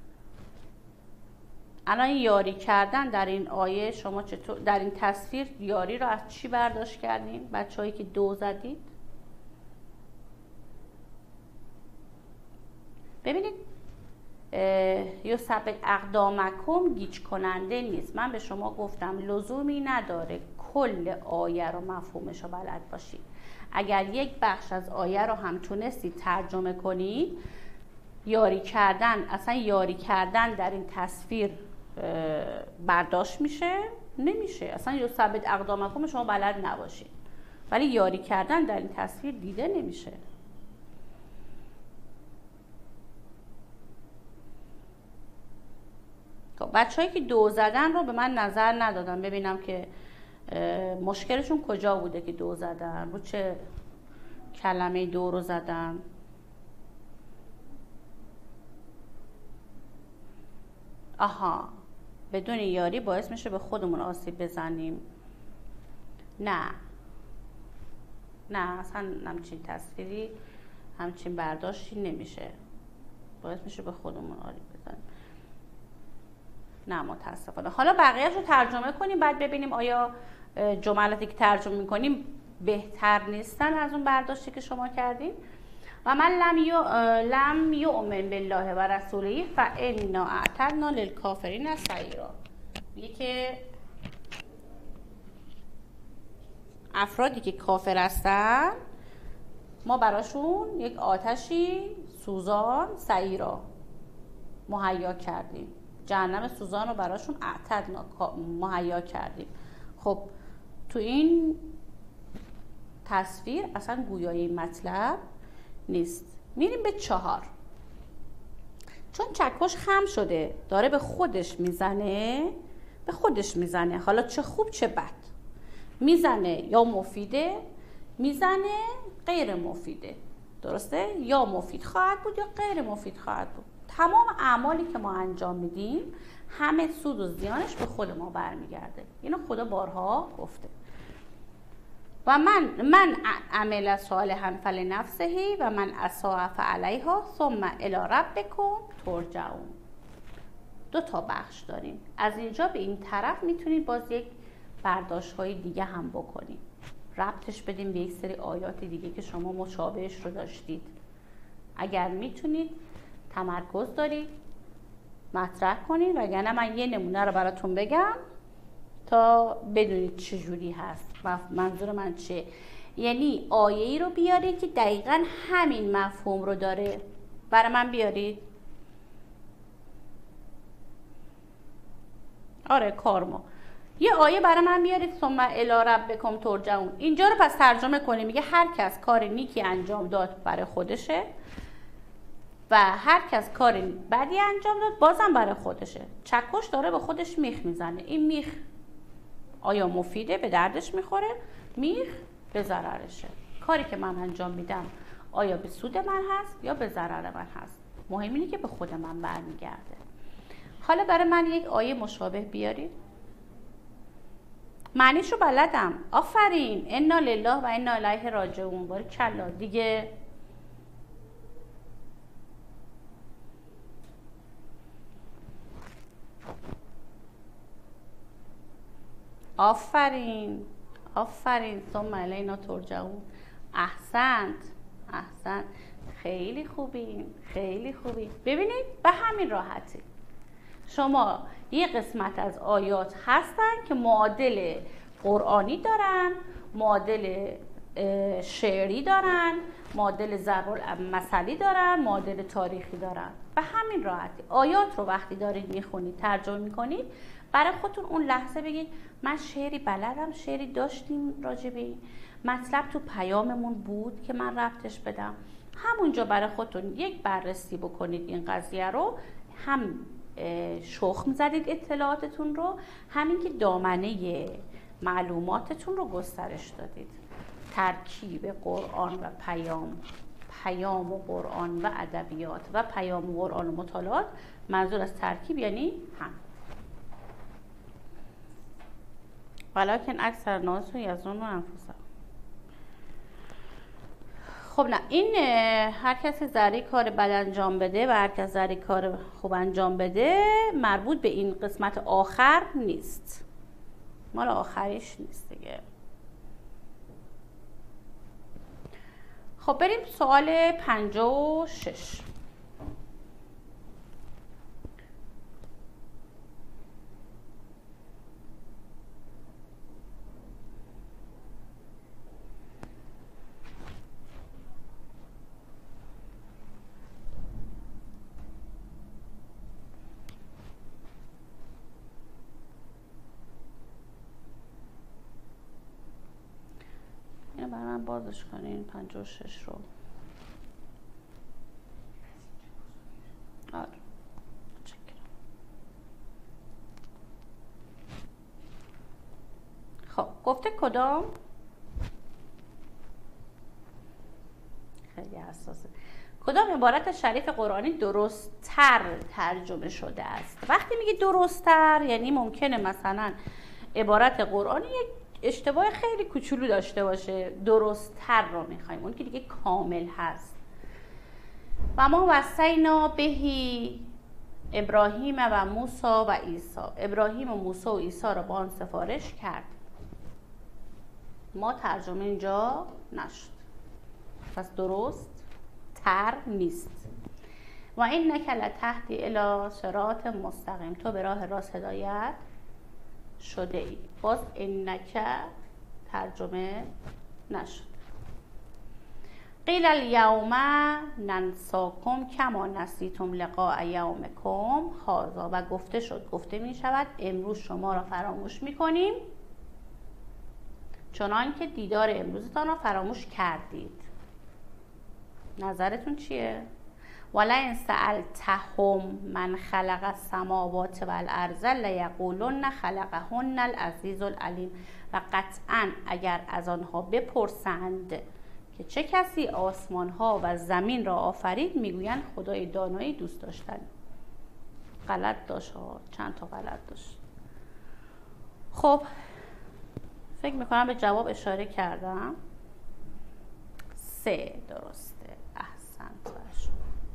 الان یاری کردن در این آیه شما چطور در این تصویر یاری رو از چی برداشت کردین؟ بچه‌هایی که 2 زدید ببینید یثبت اقدامکم گیج کننده نیست. من به شما گفتم لزومی نداره کل آیه رو مفهومش رو بلد باشید. اگر یک بخش از آیه رو هم تونستید ترجمه کنید، یاری کردن در این تصویر برداشت میشه؟ نمیشه. اصلا یثبت اقدامکم شما بلد نباشید، ولی یاری کردن در این تصویر دیده نمیشه. بچه‌هایی که دو زدن رو به من نظر ندادن، ببینم که مشکلشون کجا بوده که دو زدن، رو چه کلمه دو رو زدن. آها، بدون یاری باعث میشه به خودمون آسیب بزنیم. نه اصلا همچین تصویری، همچین برداشتی نمیشه، باعث میشه به خودمون آسیب بزنیم. نه متاسفانه. حالا بقیه‌اش رو ترجمه کنیم، بعد ببینیم آیا جملاتی که ترجمه میکنیم بهتر نیستن از اون برداشتی که شما کردین. و من لم یؤمن بالله و رسوله فانا اعتدنا للکافرین سعیرا. میگه که افرادی که کافر هستن ما براشون یک آتشی سوزان سعیرا مهیا کردیم، جهنم سوزان رو براشون اعتدنا مهیا کردیم. خب تو این تصویر اصلا گویای مطلب نیست. میریم به 4. چون چکش خم شده داره به خودش میزنه، حالا چه خوب چه بد میزنه، یا مفیده میزنه غیر مفیده، درسته؟ یا مفید خواهد بود یا غیر مفید خواهد بود. تمام اعمالی که ما انجام میدیم همه سود و زیانش به خود ما برمیگرده. اینو خدا بارها گفته. و من عمل صالحا فلنفسه و من اساء فعلیها ثم الی ربکم ترجعون. 2 تا بخش داریم. از اینجا به این طرف میتونید باز یک برداشت‌های دیگه هم بکنید، ربطش بدیم به یک سری آیات دیگه که شما مشابهش رو داشتید. اگر میتونید تمرکز دارید مطرح کنید، وگرنه من یه نمونه رو براتون بگم تا بدونید چه جوری هست. منظور من چه؟ یعنی آیه‌ای رو بیارید که دقیقاً همین مفهوم رو داره. برای من بیارید. آره کارما. یه آیه برای من بیارید ثم الی ربکم ترجعون. اینجا رو پس ترجمه کنیم. میگه هر کس کار نیکی انجام داد برای خودشه و هر کس کار بدی انجام داد بازم برای خودشه. چکش داره به خودش میخ میزنه. این میخ آیا مفیده، به دردش میخوره؟ میخ به ضررشه. کاری که من انجام میدم آیا به سود من هست یا به ضرر من هست؟ مهم اینه که به خود من برمیگرده. حالا برای من یک آیه مشابه بیارید. معنیشو بلدم. آفرین. انا لله و انا الیه راجعون. باریکلا دیگه. آفرین ثم الینا ترجعون. احسنت خیلی خوبین. ببینید به همین راحتی شما یه قسمت از آیات هستن که معادل قرآنی دارن، معادل شعری دارن، معادل ضرب المثلی دارن، معادل تاریخی دارن. به همین راحتی آیات رو وقتی دارید میخونید ترجمه میکنید برای خودتون اون لحظه بگید من شعری بلدم، شعری داشتیم راجبی مطلب تو پیاممون بود که من ربطش بدم. همونجا برای خودتون یک بررسی بکنید این قضیه رو، هم شخم زدید اطلاعاتتون رو، همین که دامنه معلوماتتون رو گسترش دادید. ترکیب قرآن و پیام و قرآن و ادبیات و پیام و قرآن و مطالعات. منظور از ترکیب یعنی هم. ولکن اکثر الناس یظنون انفسهم. خب نه، این هر کسی ذره کار بد انجام بده و هر کس ذره کار خوب انجام بده مربوط به این قسمت آخر نیست، مال آخریش نیست دیگه. خب بریم سوال 56. برای من بازش کنین 56 رو. آره خب گفته کدام، خیلی حساسه، کدام عبارت شریف قرآنی درست تر ترجمه شده است. وقتی میگی درست تر یعنی ممکنه مثلا عبارت قرآنی یک اشتباه خیلی کوچولو داشته باشه، درست تر رو میخوایم، اون که دیگه کامل هست. و ما وصینا بهی ابراهیم و موسی و عیسی، ابراهیم و موسی و عیسی رو با آن سفارش کرد. ما ترجمه اینجا نشد، پس درست تر نیست. و اینک لتهدی الی صراط مستقیم، تو به راه راست هدایت شده ای. باز اینک ترجمه نشد. قیل الیوم ننساکم کما نسیتم لقاء یومکم هذا، و گفته شد، گفته می شود امروز شما را فراموش می کنیم چنان که دیدار امروزتان را فراموش کردید. نظرتون چیه؟ ولئن سألتهم من خلق السماوات والارض لیقولن خلقهن العزیز العلیم، و قطعا اگر از آنها بپرسند که چه کسی آسمان ها و زمین را آفرید میگویند خدای دانایی دوست داشتنی. غلط داشت ها، چند تا غلط داشت. خب فکر میکنم به جواب اشاره کردم. 3 درسته. احسنت برای شما،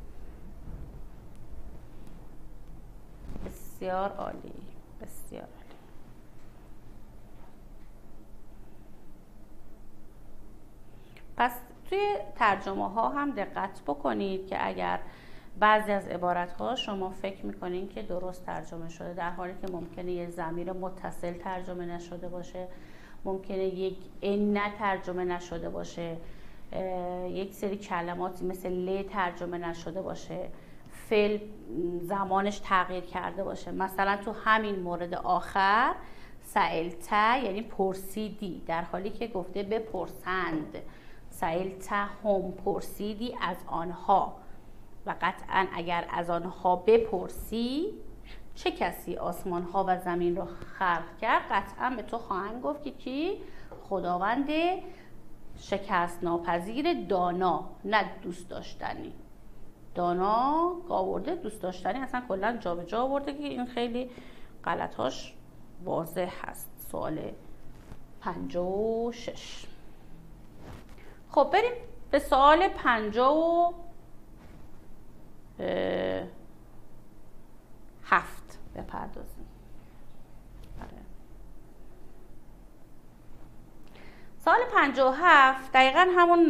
بسیار عالی، بسیار عالی. پس توی ترجمه ها هم دقت بکنید که اگر بعضی از عبارت ها شما فکر میکنین که درست ترجمه شده، در حالی که ممکنه یه ضمیر متصل ترجمه نشده باشه، ممکنه یک ان ترجمه نشده باشه، یک سری کلماتی مثل ل ترجمه نشده باشه، فعل زمانش تغییر کرده باشه. مثلا تو همین مورد آخر سألت یعنی پرسیدی، در حالی که گفته بپرسند. سألت هم، پرسیدی از آنها، و قطعا اگر از آنها بپرسی چه کسی آسمان ها و زمین را خلق کرد، قطعا به تو خواهند گفت که کی؟ خداوند شکست ناپذیر، دانا، نه دوست داشتنی. دانا آورده، دوست داشتنی اصلا کلا جا به جا آورده که این خیلی غلطاش واضح هست. سوال 56. خب بریم به سوال 57 بپردازیم. سوال 57 دقیقا همون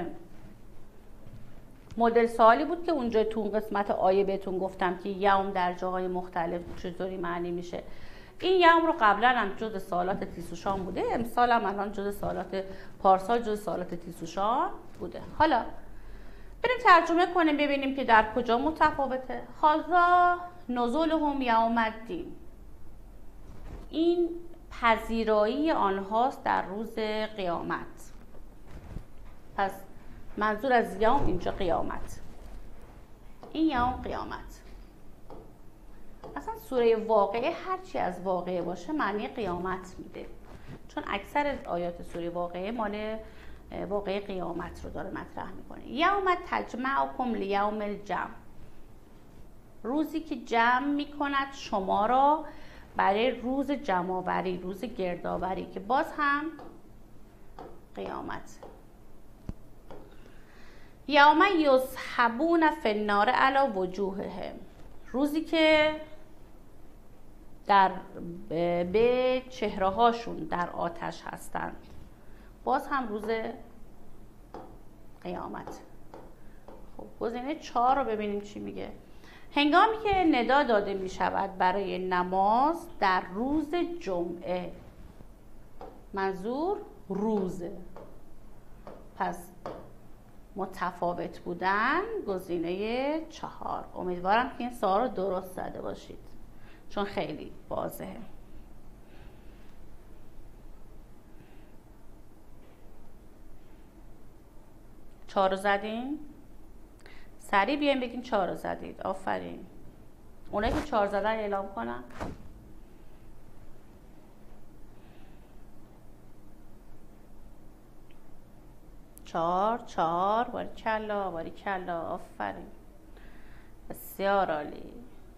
مدل سوالی بود که اونجا تو اون قسمت آیه بهتون گفتم که یوم در جاهای مختلف چطوری معنی میشه. این یوم رو قبلا هم جز سوالات تیز و شام بوده، امسال هم الان جز سوالات پارسال جز سوالات تیز و شام بوده. حالا بریم ترجمه کنیم ببینیم که در کجا متفاوته. هذا نزولهم یوم الدین، این پذیرایی آنهاست در روز قیامت. پس منظور از یوم اینجا قیامت، این یوم قیامت. اصلا سوره واقعه هرچی از واقعه باشه معنی قیامت میده، چون اکثر آیات سوره واقعه مال واقعه قیامت رو داره مطرح میکنه. یوم تجمعکم لیوم الجمع، روزی که جمع میکند شما را برای روز جمع‌آوری، روز گردآوری، که باز هم قیامت. یوم یسحبون فی النار علی وجوههم، روزی که به چهره هاشون در آتش هستند، باز هم روز قیامت. خب گزینه 4 رو ببینیم چی میگه. هنگامی که ندا داده می شود برای نماز در روز جمعه، منظور روزه. پس متفاوت بودن گزینه 4. امیدوارم که این سوال رو درست زده باشید چون خیلی واضحه. 4 رو زدین؟ سریع بیاین بگین 4 رو زدید. آفرین. اونایی که 4 زدن اعلام کنن. 4 باریکلا آفرین. بسیار عالی.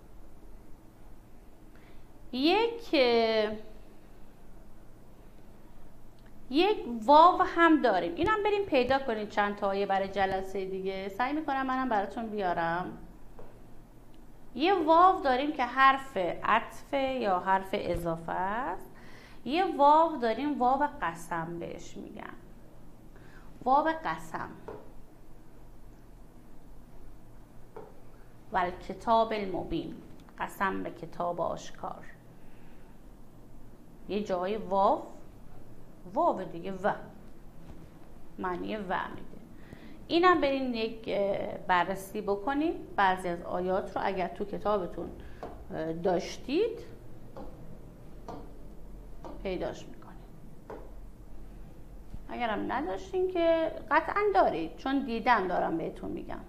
یک واو هم داریم. اینم بریم پیدا کنید چند تایه برای جلسه دیگه. سعی میکنم منم براتون بیارم. یه واو داریم که حرف عطف یا حرف اضافه است. یه واو داریم، واو قسم بهش میگن. واو قسم. والکتاب المبین، قسم به کتاب آشکار. یه جای واو دیگه و معنی و میده. اینم برین یک بررسی بکنید. بعضی از آیات رو اگر تو کتابتون داشتید پیداش میکنید. اگرم نداشتین که قطعا دارید، چون دیدم دارم بهتون میگم.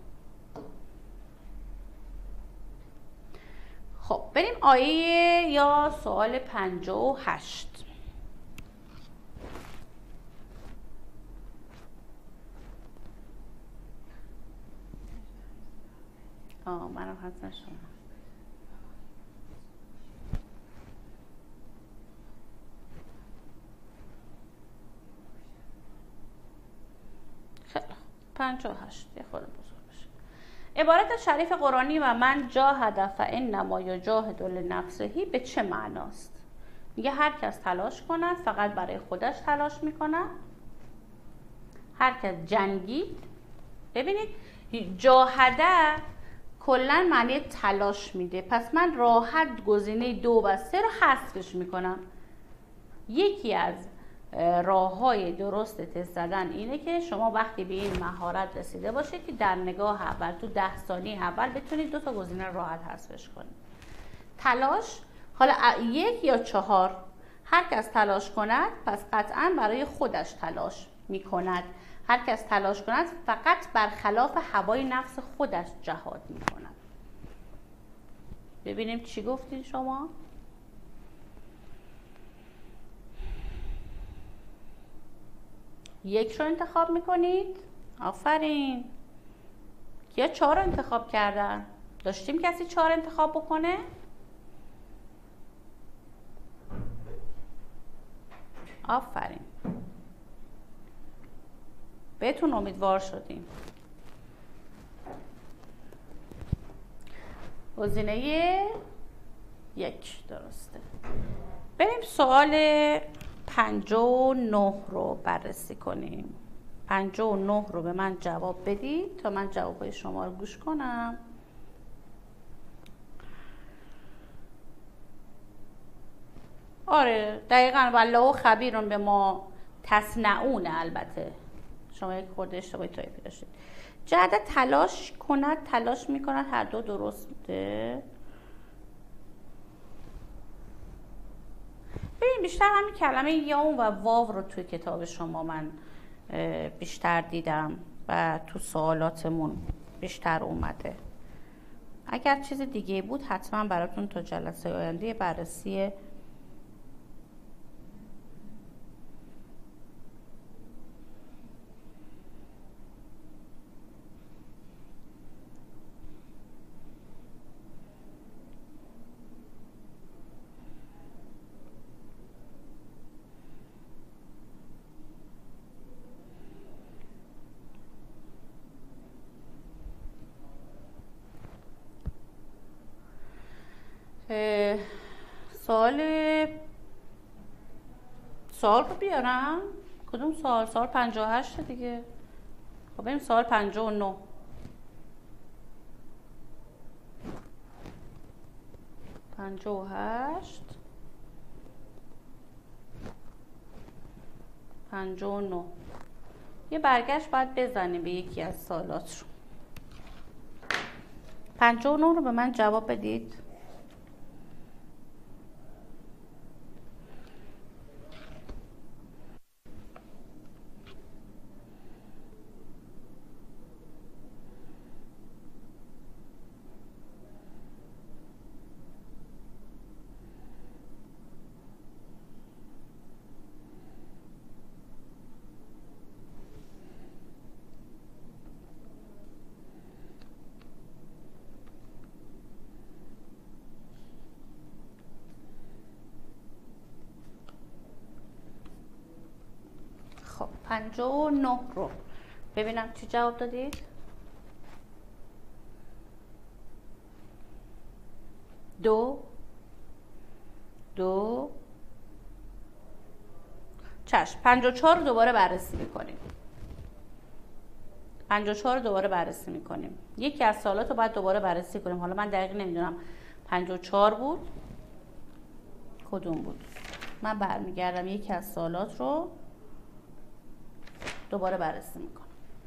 خب بریم آیه یا سوال 58. منم حد نشدم. خیلی 58 یه خورده بزرگ بشه. عبارت شریف قرآنی و من جاهد فانما یجاهد لنفسه به چه معناست؟ میگه هر کس تلاش کند فقط برای خودش تلاش میکند. هر کس جنگید. ببینید جاهده کلا معنی تلاش میده، پس من راحت گزینه 2 و 3 رو حذفش میکنم. یکی از راه‌های درست تست زدن اینه که شما وقتی به این مهارت رسیده باشید که در نگاه اول تو 10 ثانیه اول بتونید 2 تا گزینه راحت حذفش کنید. تلاش، حالا 1 یا 4، هر کس تلاش کند پس قطعا برای خودش تلاش میکند. هر کس تلاش کند فقط برخلاف هوای نفس خودش جهاد میکند. ببینیم چی گفتین شما؟ یک رو انتخاب میکنید. آفرین. کیا 4 رو انتخاب کردن؟ داشتیم کسی 4 انتخاب بکنه؟ آفرین. بهتون امیدوار شدیم. گزینه 1 درسته. بریم سوال 59 رو بررسی کنیم. 59 رو به من جواب بدید تا من جوابای شما رو گوش کنم. آره دقیقاً. والله خبیرون به ما تصنعون. البته شما یک خورده اشتباهی تایپ داشتید. جهده تلاش کند، تلاش میکند، هر دو درسته. ببین بیشتر همین کلمه یوم و واو رو توی کتاب شما من بیشتر دیدم و تو سوالاتمون بیشتر اومده. اگر چیز دیگه بود حتما براتون تا جلسه آینده بررسی سوال رو بیارم. کدوم سوال؟ سوال 58 دیگه. خب بریم سوال 59. پنجاه و نه. یه برگشت باید بزنیم به یکی از سوالات رو. 59 رو به من جواب بدید. 59 رو ببینم چی جواب دادید. 2 چشم. 54 رو دوباره بررسی میکنیم. 54 رو دوباره بررسی میکنیم. یکی از سوالات رو باید دوباره بررسی کنیم. حالا من دقیق نمیدونم 54 بود کدوم بود. من برمیگردم یکی از سوالات رو دوباره بررسی میکنم.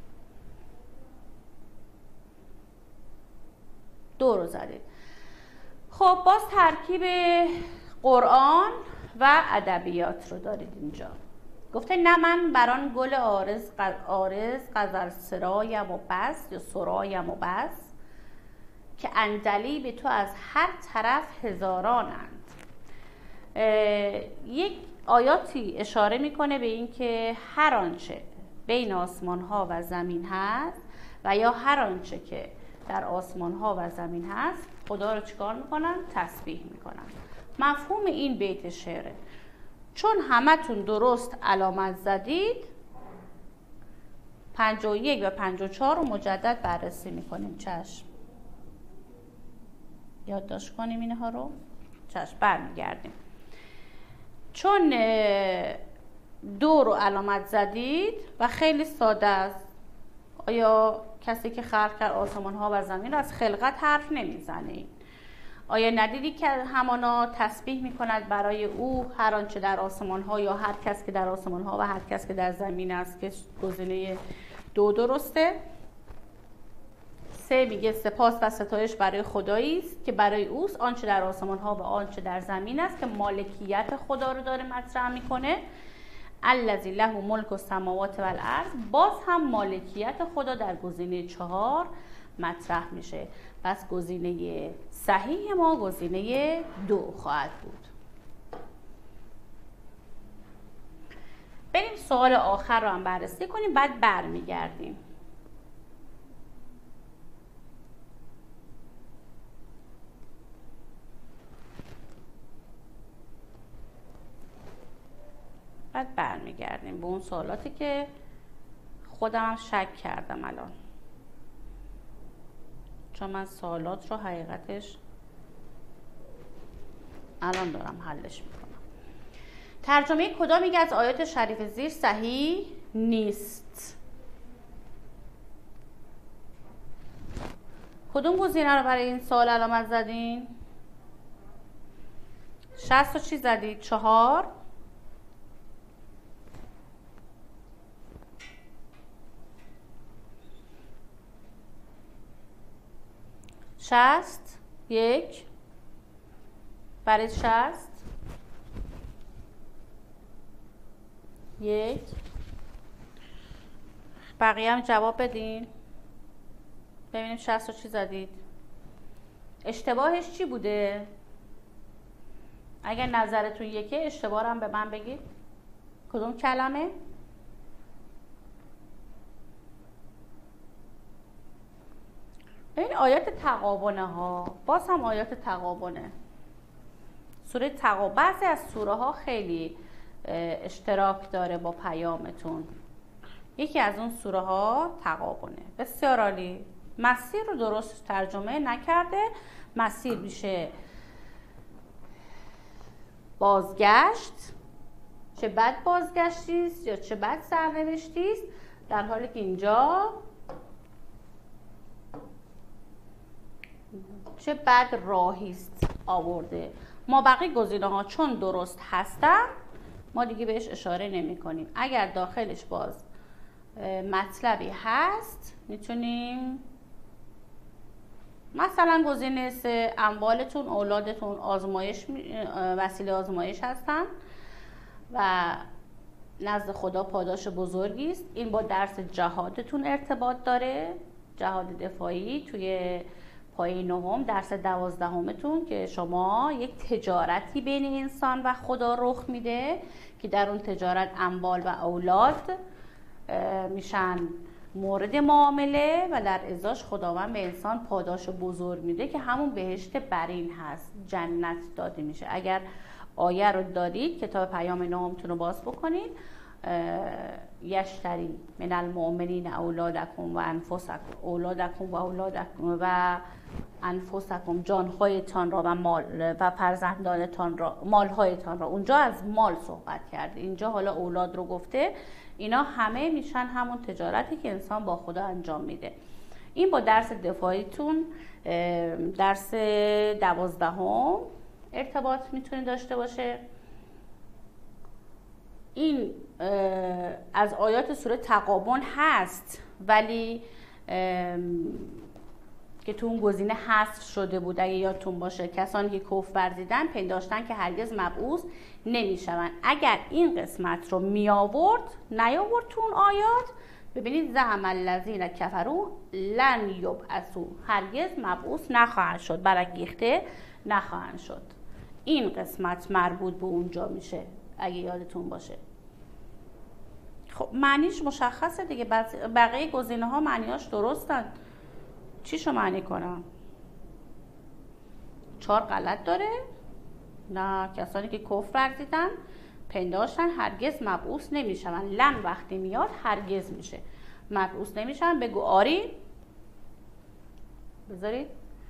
2 رو زدید. خب باز ترکیب قرآن و ادبیات رو دارید اینجا. گفته نه من بران گل عارض غزل سرایم و بس یا سرایم و بس که اندلی به تو از هر طرف هزارانند. یک آیاتی اشاره میکنه به این که هر آنچه بین آسمان ها و زمین هست و یا هر آنچه که در آسمان ها و زمین هست خدا رو چیکار میکنن؟ تسبیح میکنن. مفهوم این بیت شعره چون همتون درست علامت زدید 51 و 54 رو مجدد بررسی میکنیم. چشم. یادداشت کنیم اینها رو. چشم. برمیگردیم. چون 2 رو علامت زدید و خیلی ساده است. آیا کسی که خلق کرد آسمان ها و زمین رو از خلقت حرف نمیزنه؟ آیا ندیدی که همانا تسبیح میکند برای او هر آنچه در آسمان ها یا هر کس که در آسمان ها و هر کس که در زمین است، که گزینه 2 درسته. 3 میگه سپاس و ستایش برای خدایی است که برای اوست آنچه در آسمان ها و آنچه در زمین است، که مالکیت خدا رو داره مطرح میکنه. الذی له ملک السماوات والارض، باز هم مالکیت خدا در گزینه 4 مطرح میشه. پس گزینه صحیح ما گزینه 2 خواهد بود. بریم سوال آخر رو هم بررسی کنیم، بعد برمیگردیم. بعد برمیگردیم به اون سوالاتی که خودم هم شک کردم الان، چون من سوالات رو حقیقتش الان دارم حلش میکنم. ترجمه کدام یک از آیات شریف زیر صحیح نیست؟ کدوم گزینه رو برای این سوال علامت زدین؟ 60 رو چی زدید؟ 4 60 1 برای 60 1. بقیه هم جواب بدین ببینیم 60 رو چی زدید. اشتباهش چی بوده؟ اگر نظرتون یکه اشتباه هم به من بگید. کدوم کلمه؟ این آیات تقابنه ها، باز هم آیات تقابنه. سوره تقابن، بعضی از سوره ها خیلی اشتراک داره با پیامتون. یکی از اون سوره ها تقابنه. بسیار عالی. مسیر رو درست ترجمه نکرده. مسیر میشه بازگشت، چه بد بازگشتیست یا چه بد سرنوشتیست، در حالی که اینجا چه بد راهیست آورده. ما بقیه گزینه ها چون درست هستن ما دیگه بهش اشاره نمی کنیم. اگر داخلش باز مطلبی هست میتونیم مثلا گزینه 3 اموالتون اولادتون آزمایش وسیله آزمایش هستن و نزد خدا پاداش بزرگی است. این با درس جهادتون ارتباط داره، جهاد دفاعی توی پایه 9 درس 12تون که شما یک تجارتی بین انسان و خدا رخ میده که در اون تجارت اموال و اولاد میشن مورد معامله و در ازاش خداوند به انسان پاداش بزرگ میده که همون بهشت برین هست، جنت داده میشه. اگر آیه رو دارید کتاب پیام 9 رو باز بکنید یشتری من المؤمنین اولادکم و انفسکم جانهایتان را و مال و فرزندانتان را، مالهایتان را. اونجا از مال صحبت کرده، اینجا حالا اولاد رو گفته. اینا همه میشن همون تجارتی که انسان با خدا انجام میده. این با درس دفاعیتون، درس 12 ارتباط میتونه داشته باشه. این از آیات سوره تغابن هست، ولی که تو اون گزینه حذف شده بود. اگه یادتون باشه کسانی که کفر ورزیدن پنداشتن که هرگز مبعوث نمیشوند. اگر این قسمت رو نیاورد تو اون آیات، ببینید زعم الذین کفروا لن یبعثوا، هرگز مبعوث نخواهند شد، برانگیخته نخواهند شد. این قسمت مربوط به اونجا میشه اگه یادتون باشه. خب معنیش مشخصه دیگه، بقیه گزینه ها معنیاش درستن. چیشو معنی کنم؟ 4 غلط داره؟ نه، کسانی که کفر ورزیدن پنداشتن هرگز مبعوث نمیشون. لن وقتی میاد هرگز میشه، مبعوث نمیشن. بگو آری، بذارید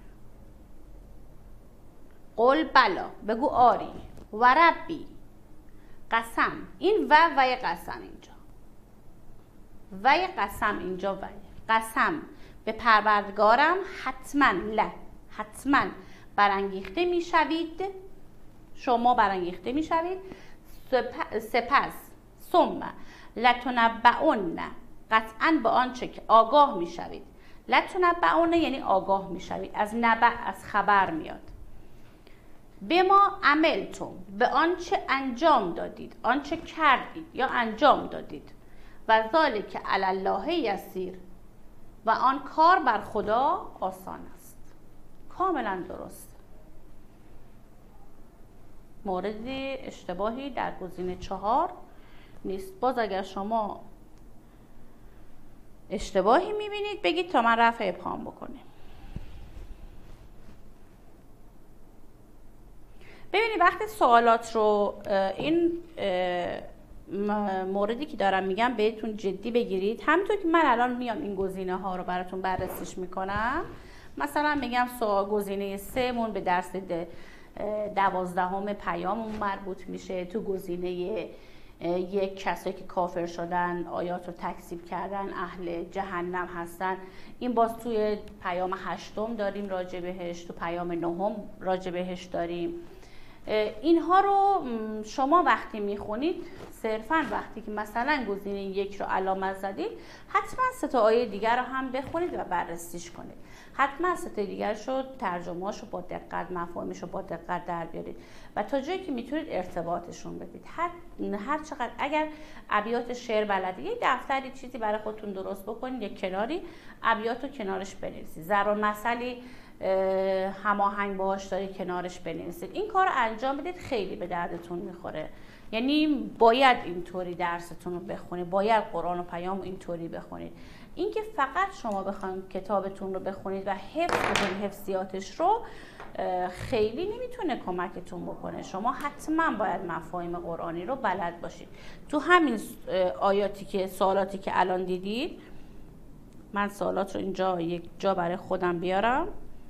قل بلا، بگو آری. و ربی، قسم. این و قسم اینجا، و قسم اینجا، و قسم به پروردگارم حتما برانگیخته میشوید، شما برانگیخته میشوید. سپس ثم لتنبؤن، قطعا به آنچه که آگاه میشوید. لتنبؤن یعنی آگاه میشوید، از نبع از خبر میاد. به ما عملتم، به آنچه انجام دادید، آنچه کردید یا انجام دادید. و ذالک علی الله یسیر، و آن کار بر خدا آسان است. کاملا درست. مورد اشتباهی در گزینه 4 نیست. باز اگر شما اشتباهی میبینید بگید تا من رفع ابهام بکنیم. ببینید وقتی سوالات رو، این موردی که دارم میگم بهتون جدی بگیرید. همونطور که من الان میام این گزینه ها رو براتون بررسیش میکنم، مثلا میگم گزینه 3 مون به درس 12 پیاممون مربوط میشه. تو گزینه 1 کسایی که کافر شدن، آیات رو تکذیب کردن، اهل جهنم هستن. این باز توی پیام 8 داریم راجع بهش، تو پیام 9 راجع بهش داریم. اینها رو شما وقتی میخونید، صرفا وقتی که مثلا گزینه 1 رو علامت زدید، حتما 3 آیه دیگر رو هم بخونید و بررسیش کنید. حتما 3 دیگر رو، ترجمه‌اش رو با دقت، مفاهیمش رو با دقت در بیارید و تا جایی که میتونید ارتباطشون بدید. هر چقدر اگر ابیات شعر بلدید، یه دفتری چیزی برای خودتون درست بکنید، یک کناری ابیات رو کنارش بنویسید. ضرب المثلی هماهنگ باهاش دارید کنارش بنویسید. این کار رو انجام بدید، خیلی به دردتون میخوره. یعنی باید اینطوری درستون رو بخونید، باید قرآن و پیام اینطوری بخونید. اینکه فقط شما بخواید کتابتون رو بخونید و حفظ کنید حفظیاتش رو، خیلی نمیتونه کمکتون بکنه. شما حتما باید مفاهیم قرآنی رو بلد باشید. تو همین آیاتی که، سوالاتی که الان دیدید، من سوالات رو اینجا یک جا برای خودم بیارم.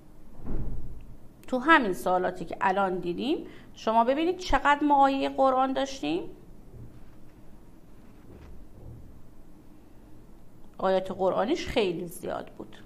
تو همین سوالاتی که الان دیدیم شما ببینید چقدر ما آیه قرآن داشتیم. آیات قرآنیش خیلی زیاد بود.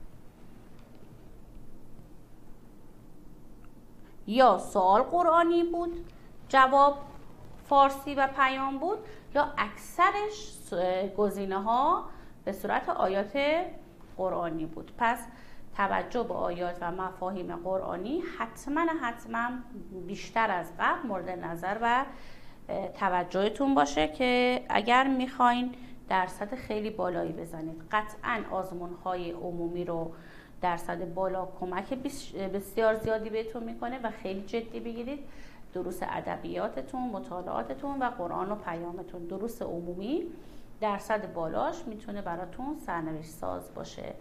یا سوال قرآنی بود، جواب فارسی و پیام بود، یا اکثرش گزینه ها به صورت آیات قرآنی بود. پس توجه به آیات و مفاهیم قرآنی حتما بیشتر از قبل مورد نظر و توجهتون باشه که اگر میخواین درصد خیلی بالایی بزنید. قطعا آزمون‌های عمومی رو درصد بالا کمک بسیار زیادی بهتون میکنه و خیلی جدی بگیرید. دروس ادبیاتتون، مطالعاتتون و قرآن و پیامتون، دروس عمومی درصد بالاش میتونه براتون سرنوشت ساز باشه.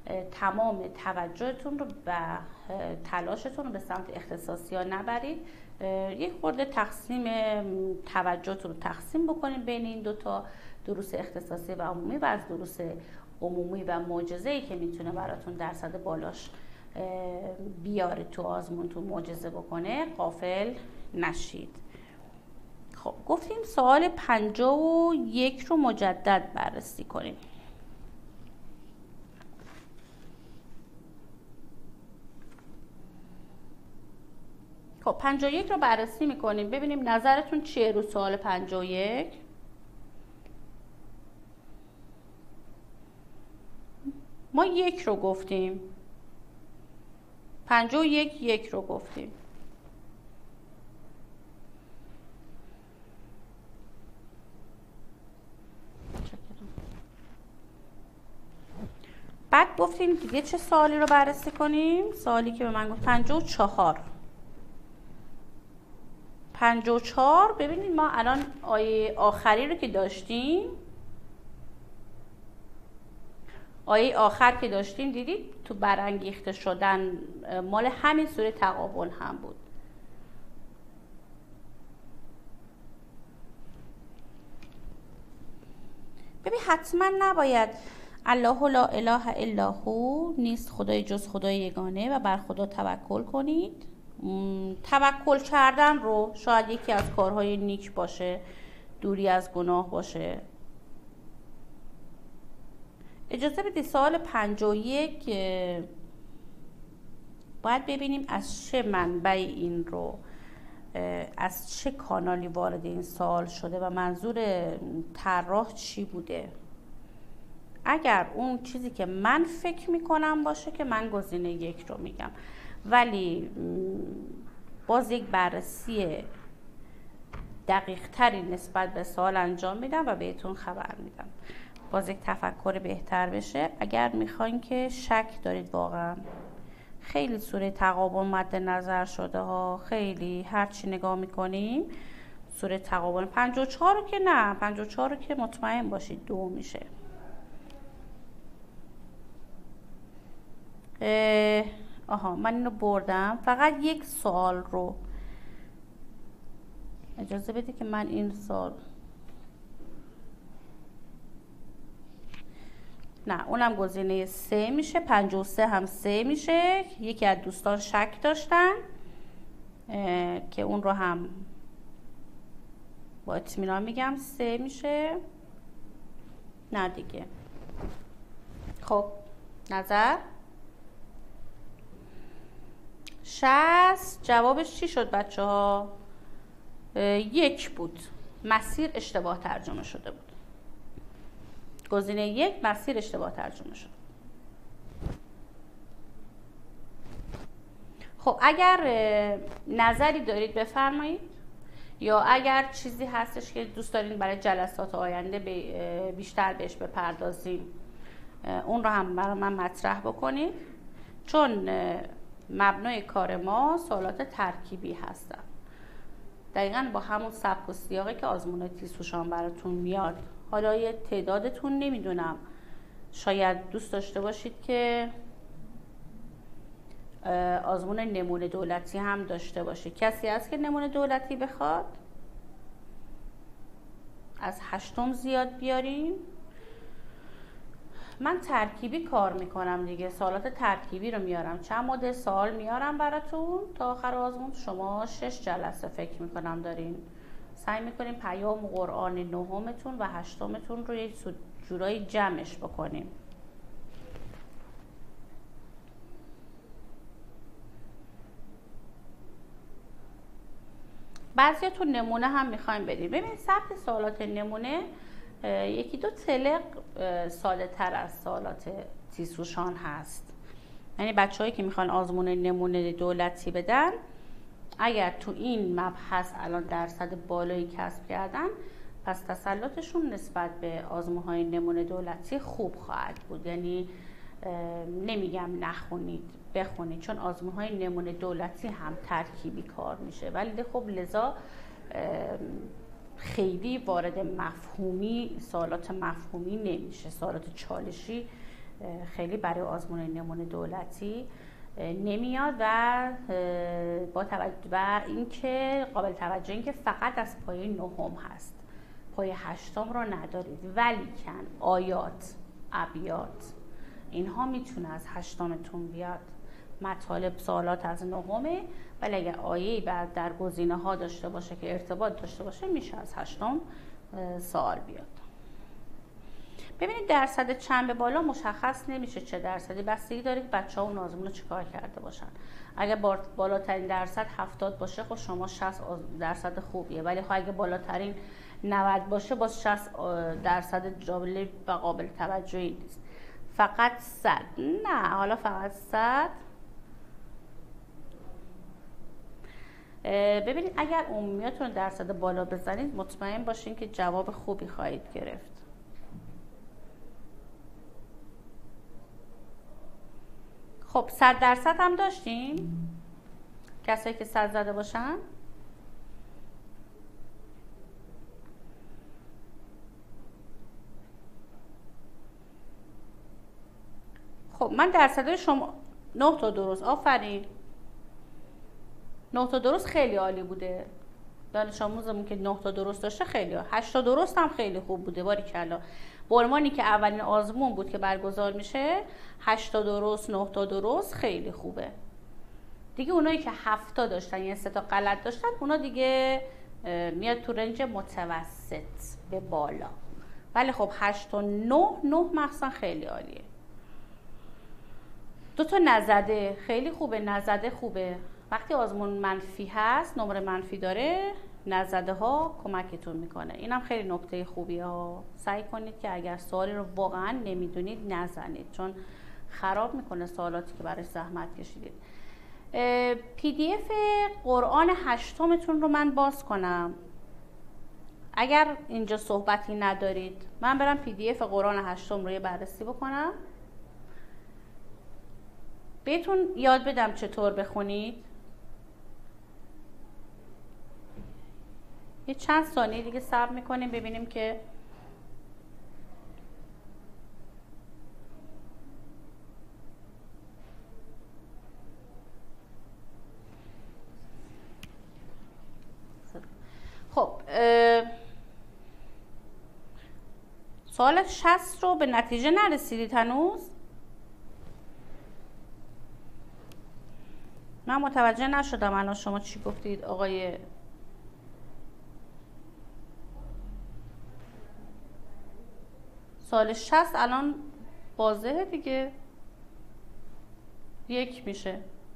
تمام توجهتون رو و تلاشتون رو به سمت اختصاصی ها نبرید. یک خورده تقسیم توجهتون رو تقسیم بکنید بین این دوتا، دروس اختصاصی و عمومی، و از دروس عمومی و معجزه‌ای که میتونه براتون درصد بالاش بیاره تو آزمونتون معجزه بکنه غافل نشید. خب گفتیم سوال 51 رو مجدد بررسی کنیم. خب 51 رو بررسی میکنیم، ببینیم نظرتون چیه رو سوال 51. ما 1 رو گفتیم، 51 1 رو گفتیم. بعد گفتیم دیگه چه سوالی رو بررسی کنیم؟ سوالی که به من گفت 54. 54 ببینید ما الان آیه آخری رو که داشتیم، آیه آخر که داشتیم دیدید تو برانگیخته شدن مال همین سوره تغابن هم بود. ببین حتما نباید الله لا اله الا هو، نیست خدای جز خدای یگانه و بر خدا توکل کنید. توکل کردن رو شاید یکی از کارهای نیک باشه، دوری از گناه باشه. اجازه بدید سوال 51 باید ببینیم از چه منبعی این رو، از چه کانالی وارد این سوال شده و منظور طراح چی بوده. اگر اون چیزی که من فکر میکنم باشه که من گزینه 1 رو میگم، ولی باز یک بررسی دقیق تری نسبت به سوال انجام میدم و بهتون خبر میدم، باز یک تفکر بهتر بشه. اگر میخواین که شک دارید واقعا خیلی سوره تغابن مد نظر شده ها، خیلی هرچی نگاه میکنیم سوره تغابن. 54 رو که نه، 54 رو که مطمئن باشید 2 میشه. آها من اینو بردم، فقط یک سوال رو اجازه بدید که من این سوال، نه اونم گزینه 3 میشه، 53 هم 3 میشه. یکی از دوستان شک داشتن که اون رو هم با اطمینان میگم 3 میشه. نه دیگه. خب نظر 60 جوابش چی شد بچه ها؟ 1 بود، مسیر اشتباه ترجمه شده بود. گزینه 1 مسیر اشتباه ترجمه شد. خب اگر نظری دارید بفرمایید، یا اگر چیزی هستش که دوست دارین برای جلسات آینده بیشتر بهش بپردازیم اون رو هم برای من مطرح بکنید، چون مبنای کار ما سوالات ترکیبی هستن، دقیقاً با همون سبک و سیاقی که آزمون تیسفوشان براتون میاد. حالا یه تعدادتون نمیدونم شاید دوست داشته باشید که آزمون نمونه دولتی هم داشته باشید. کسی هست که نمونه دولتی بخواد؟ از 8م زیاد بیاریم. من ترکیبی کار میکنم دیگه، سوالات ترکیبی رو میارم، چند مدل سوال میارم براتون تا آخر آزمون. شما 6 جلسه فکر میکنم دارین، سعی میکنیم پیام قرآن 9متون و 8متون رو یه جورایی جمعش بکنیم. بعضیاتون نمونه هم میخوایم بدیم. ببینید سبک سوالات نمونه یکی دو تلق ساده تر از سوالات تیسفوشان هست. یعنی بچه‌هایی که میخوان آزمون نمونه دولتی بدن، اگر تو این مبحث الان درصد بالایی کسب کردن، پس تسلطشون نسبت به آزمون‌های نمونه دولتی خوب خواهد بود. یعنی نمیگم نخونید، بخونید، چون آزمون‌های نمونه دولتی هم ترکیبی کار میشه، ولی خب لذا خیلی وارد مفهومی، سوالات مفهومی نمیشه. سوالات چالشی خیلی برای آزمون نمونه دولتی نمیاد و با توجه بر اینکه قابل توجه اینکه فقط از پایه 9 هست، پایه 8 رو ندارید، ولیکن آیات، ابیات اینها میتونه از 8 تون بیاد. مطالب سوالات از 9، ولی اگر آیه‌ای بعد در گزینه ها داشته باشه که ارتباط داشته باشه میشه از 8 سوال بیاد. ببینید درصد چند به بالا مشخص نمیشه چه درصدی، بستگی داره که بچه‌ها اون آزمون رو چیکار کرده باشن. اگر بالاترین درصد 70 باشه خب شما 60 درصد خوبیه، ولی خب اگه بالاترین 90 باشه باز 60 درصد جالب و قابل توجهی نیست. فقط 100 نه، حالا فقط 100. ببینید اگر عمومیاتون درصد بالا بزنید مطمئن باشین که جواب خوبی خواهید گرفت. خب 100 درصد هم داشتیم کسایی که 100 زده باشن. خب من درصد شما 9 تا درست، آفرین 9 تا درست خیلی عالی بوده. دانش آموزمون که 9 تا درست داشته خیلی عالی. 8 تا درست هم خیلی خوب بوده، باریکلا. برمانی که اولین آزمون بود که برگزار میشه 8 تا درست 9 تا درست خیلی خوبه. دیگه اونایی که 7 تا داشتن یعنی 3 تا غلط داشتن اونا دیگه میاد تو رنج متوسط به بالا. ولی خب 8 تا 9 مخصوصا خیلی عالیه. 2 تا نزده خیلی خوبه، نزده خوبه. وقتی آزمون منفی هست، نمره منفی داره، نزده ها کمکتون میکنه. اینم خیلی نکته خوبیه ها. سعی کنید که اگر سوالی رو واقعا نمیدونید نزنید، چون خراب میکنه سوالاتی که برای زحمت کشیدید. PDF قرآن 8 تون رو من باز کنم. اگر اینجا صحبتی ندارید من برم PDF قرآن 8 رو یه بررسی بکنم، بهتون یاد بدم چطور بخونید. یه چند ثانیه دیگه صبر میکنیم ببینیم که خب سوال 60 رو به نتیجه نرسیدید هنوز؟ من متوجه نشدم الان شما چی گفتید آقای سال 60 الان واضحه دیگه، 1 میشه.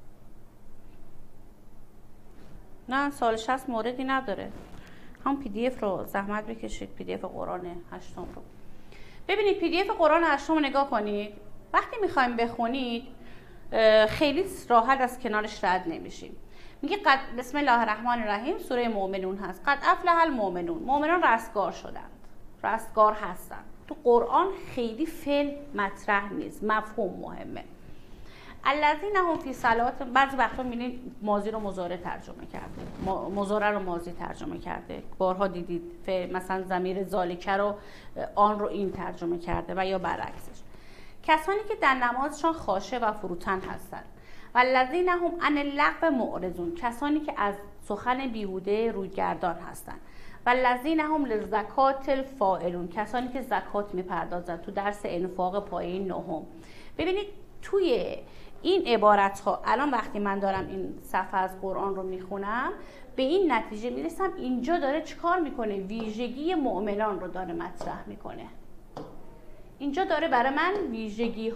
نه سال 60 موردی نداره. هم PDF رو زحمت بکشید، PDF قرآن 8 رو ببینید. PDF قرآن 8 رو نگاه کنید. وقتی میخوایم بخونید خیلی راحت از کنارش رد نمیشیم. میگه بسم الله الرحمن الرحیم، سوره مؤمنون هست. قد افلح المؤمنون، مؤمنان رستگار شدند، رستگار هستند. تو قرآن خیلی فعل مطرح نیست، مفهوم مهمه. الذین هم فی صلات، بعضی وقتا میبینید ماضی رو مضارع ترجمه کرده، مضارع رو ماضی ترجمه کرده. بارها دیدید مثلا ضمیر ذالک رو آن رو این ترجمه کرده و یا برعکسش. کسانی که در نمازشان خاشع و فروتن هستند. و الذین هم عن اللغو معرضون، کسانی که از سخن بیهوده رویگردان هستند. و الذین هم للزکات الفاعلون، کسانی که زکات میپردازند. تو درس انفاق پایه 9. ببینید توی این عبارت ها الان وقتی من دارم این صفحه از قرآن رو میخونم به این نتیجه میرسم اینجا داره چیکار میکنه؟ ویژگی مؤمنان رو داره مطرح میکنه. اینجا داره برای من ویژگی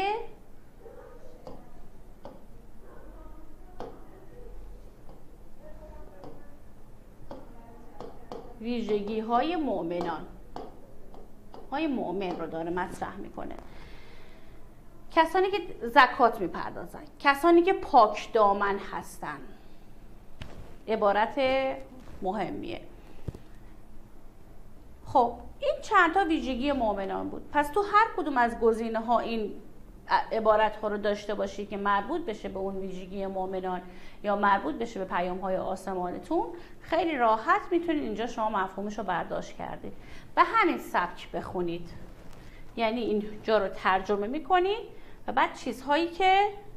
های مؤمنان های مؤمن رو داره مطرح میکنه. کسانی که زکات میپردازن، کسانی که پاک دامن هستن. عبارت مهمیه. خب این چند تا ویژگی مؤمنان بود. پس تو هر کدوم از گزینه ها این عبارت ها رو داشته باشی که مربوط بشه به اون ویژگی مؤمنان یا مربوط بشه به پیام های آسمانتون، خیلی راحت میتونید اینجا شما مفهومش رو برداشت کردید. به همین سبک بخونید. یعنی اینجا رو ترجمه میکنید و بعد چیزهایی که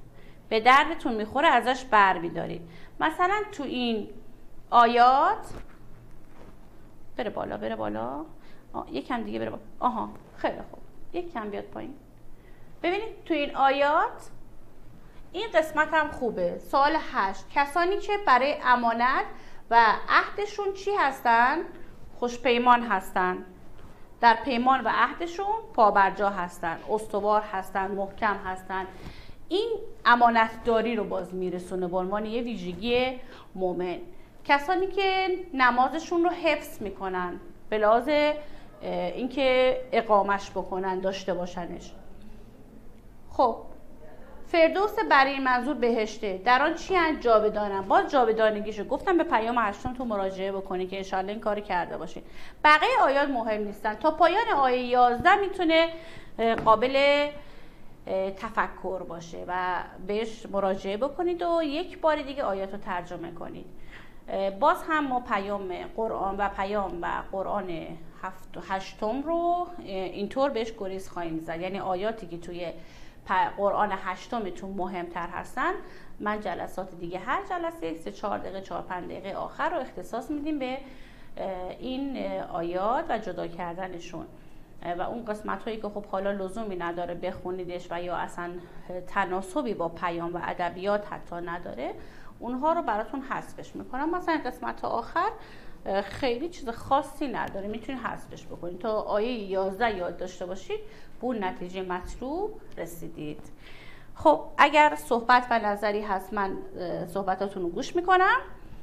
به دردتون میخوره ازش بر میدارید. مثلا تو این آیات بره بالا یکم دیگه بره بالا. آها خیلی خوب، یکم بیاد پایین. ببینید تو این آیات این قسمت هم خوبه. سوال 8، کسانی که برای امانت و عهدشون چی هستن؟ خوشپیمان هستن، در پیمان و عهدشون پابرجا هستن، استوار هستن، محکم هستن. این امانتداری رو باز میرسونه به عنوان یه ویژگی مؤمن. کسانی که نمازشون رو حفظ میکنن به لحاظ اینکه اقامش بکنن، داشته باشنش. خب فردوس برای این منظور بهشته، در آن چی هست؟ جاودانم. باز جاودانگیشو گفتم به پیام 8 تو مراجعه بکنی که انشالله این کاری کرده باشین. بقیه آیات مهم نیستن. تا پایان آیه 11 میتونه قابل تفکر باشه و بهش مراجعه بکنید و یک بار دیگه آیات رو ترجمه کنید. باز هم ما پیام قرآن و قرآن 7 و 8 رو اینطور بهش گریز خواهیم زد. یعنی آیاتی که توی قرآن 8 مهمتر هستن، من جلسات دیگه هر جلسه 3-4 دقیقه 4-5 دقیقه آخر رو اختصاص میدیم به این آیات و جدا کردنشون و اون قسمت هایی که خب حالا لزومی نداره بخونیدش و یا اصلا تناسبی با پیام و ادبیات حتی نداره، اونها رو براتون حذفش میکنم. مثلا قسمت آخر خیلی چیز خاصی نداره، میتونید حذفش بکنید. تا آیه 11 یاد داشته باشید به اون نتیجه مطلوب رسیدید. خب اگر صحبت و نظری هست من صحبتاتون رو گوش میکنم.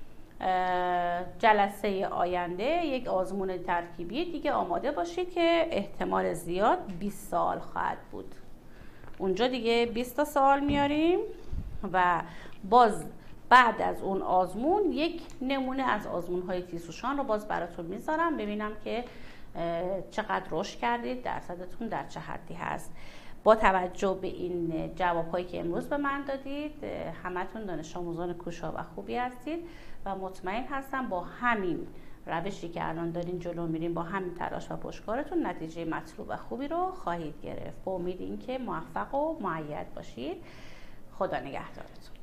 جلسه آینده یک آزمون ترکیبی دیگه آماده باشید که احتمال زیاد 20 سال خواهد بود. اونجا دیگه 20 تا سوال میاریم و باز بعد از اون آزمون یک نمونه از آزمون‌های تیسوشان رو باز براتون میذارم ببینم که چقدر رشد کردید، درصدتون در چه حدی هست. با توجه به این جواب‌هایی که امروز به من دادید، همتون دانش آموزان کوشا و خوبی هستید و مطمئن هستم با همین روشی که الان دارین جلو میرین، با همین تلاش و پشتکارتون نتیجه مطلوب و خوبی رو خواهید گرفت. با امید اینکه موفق و مؤید باشید. خدا نگهدارتون.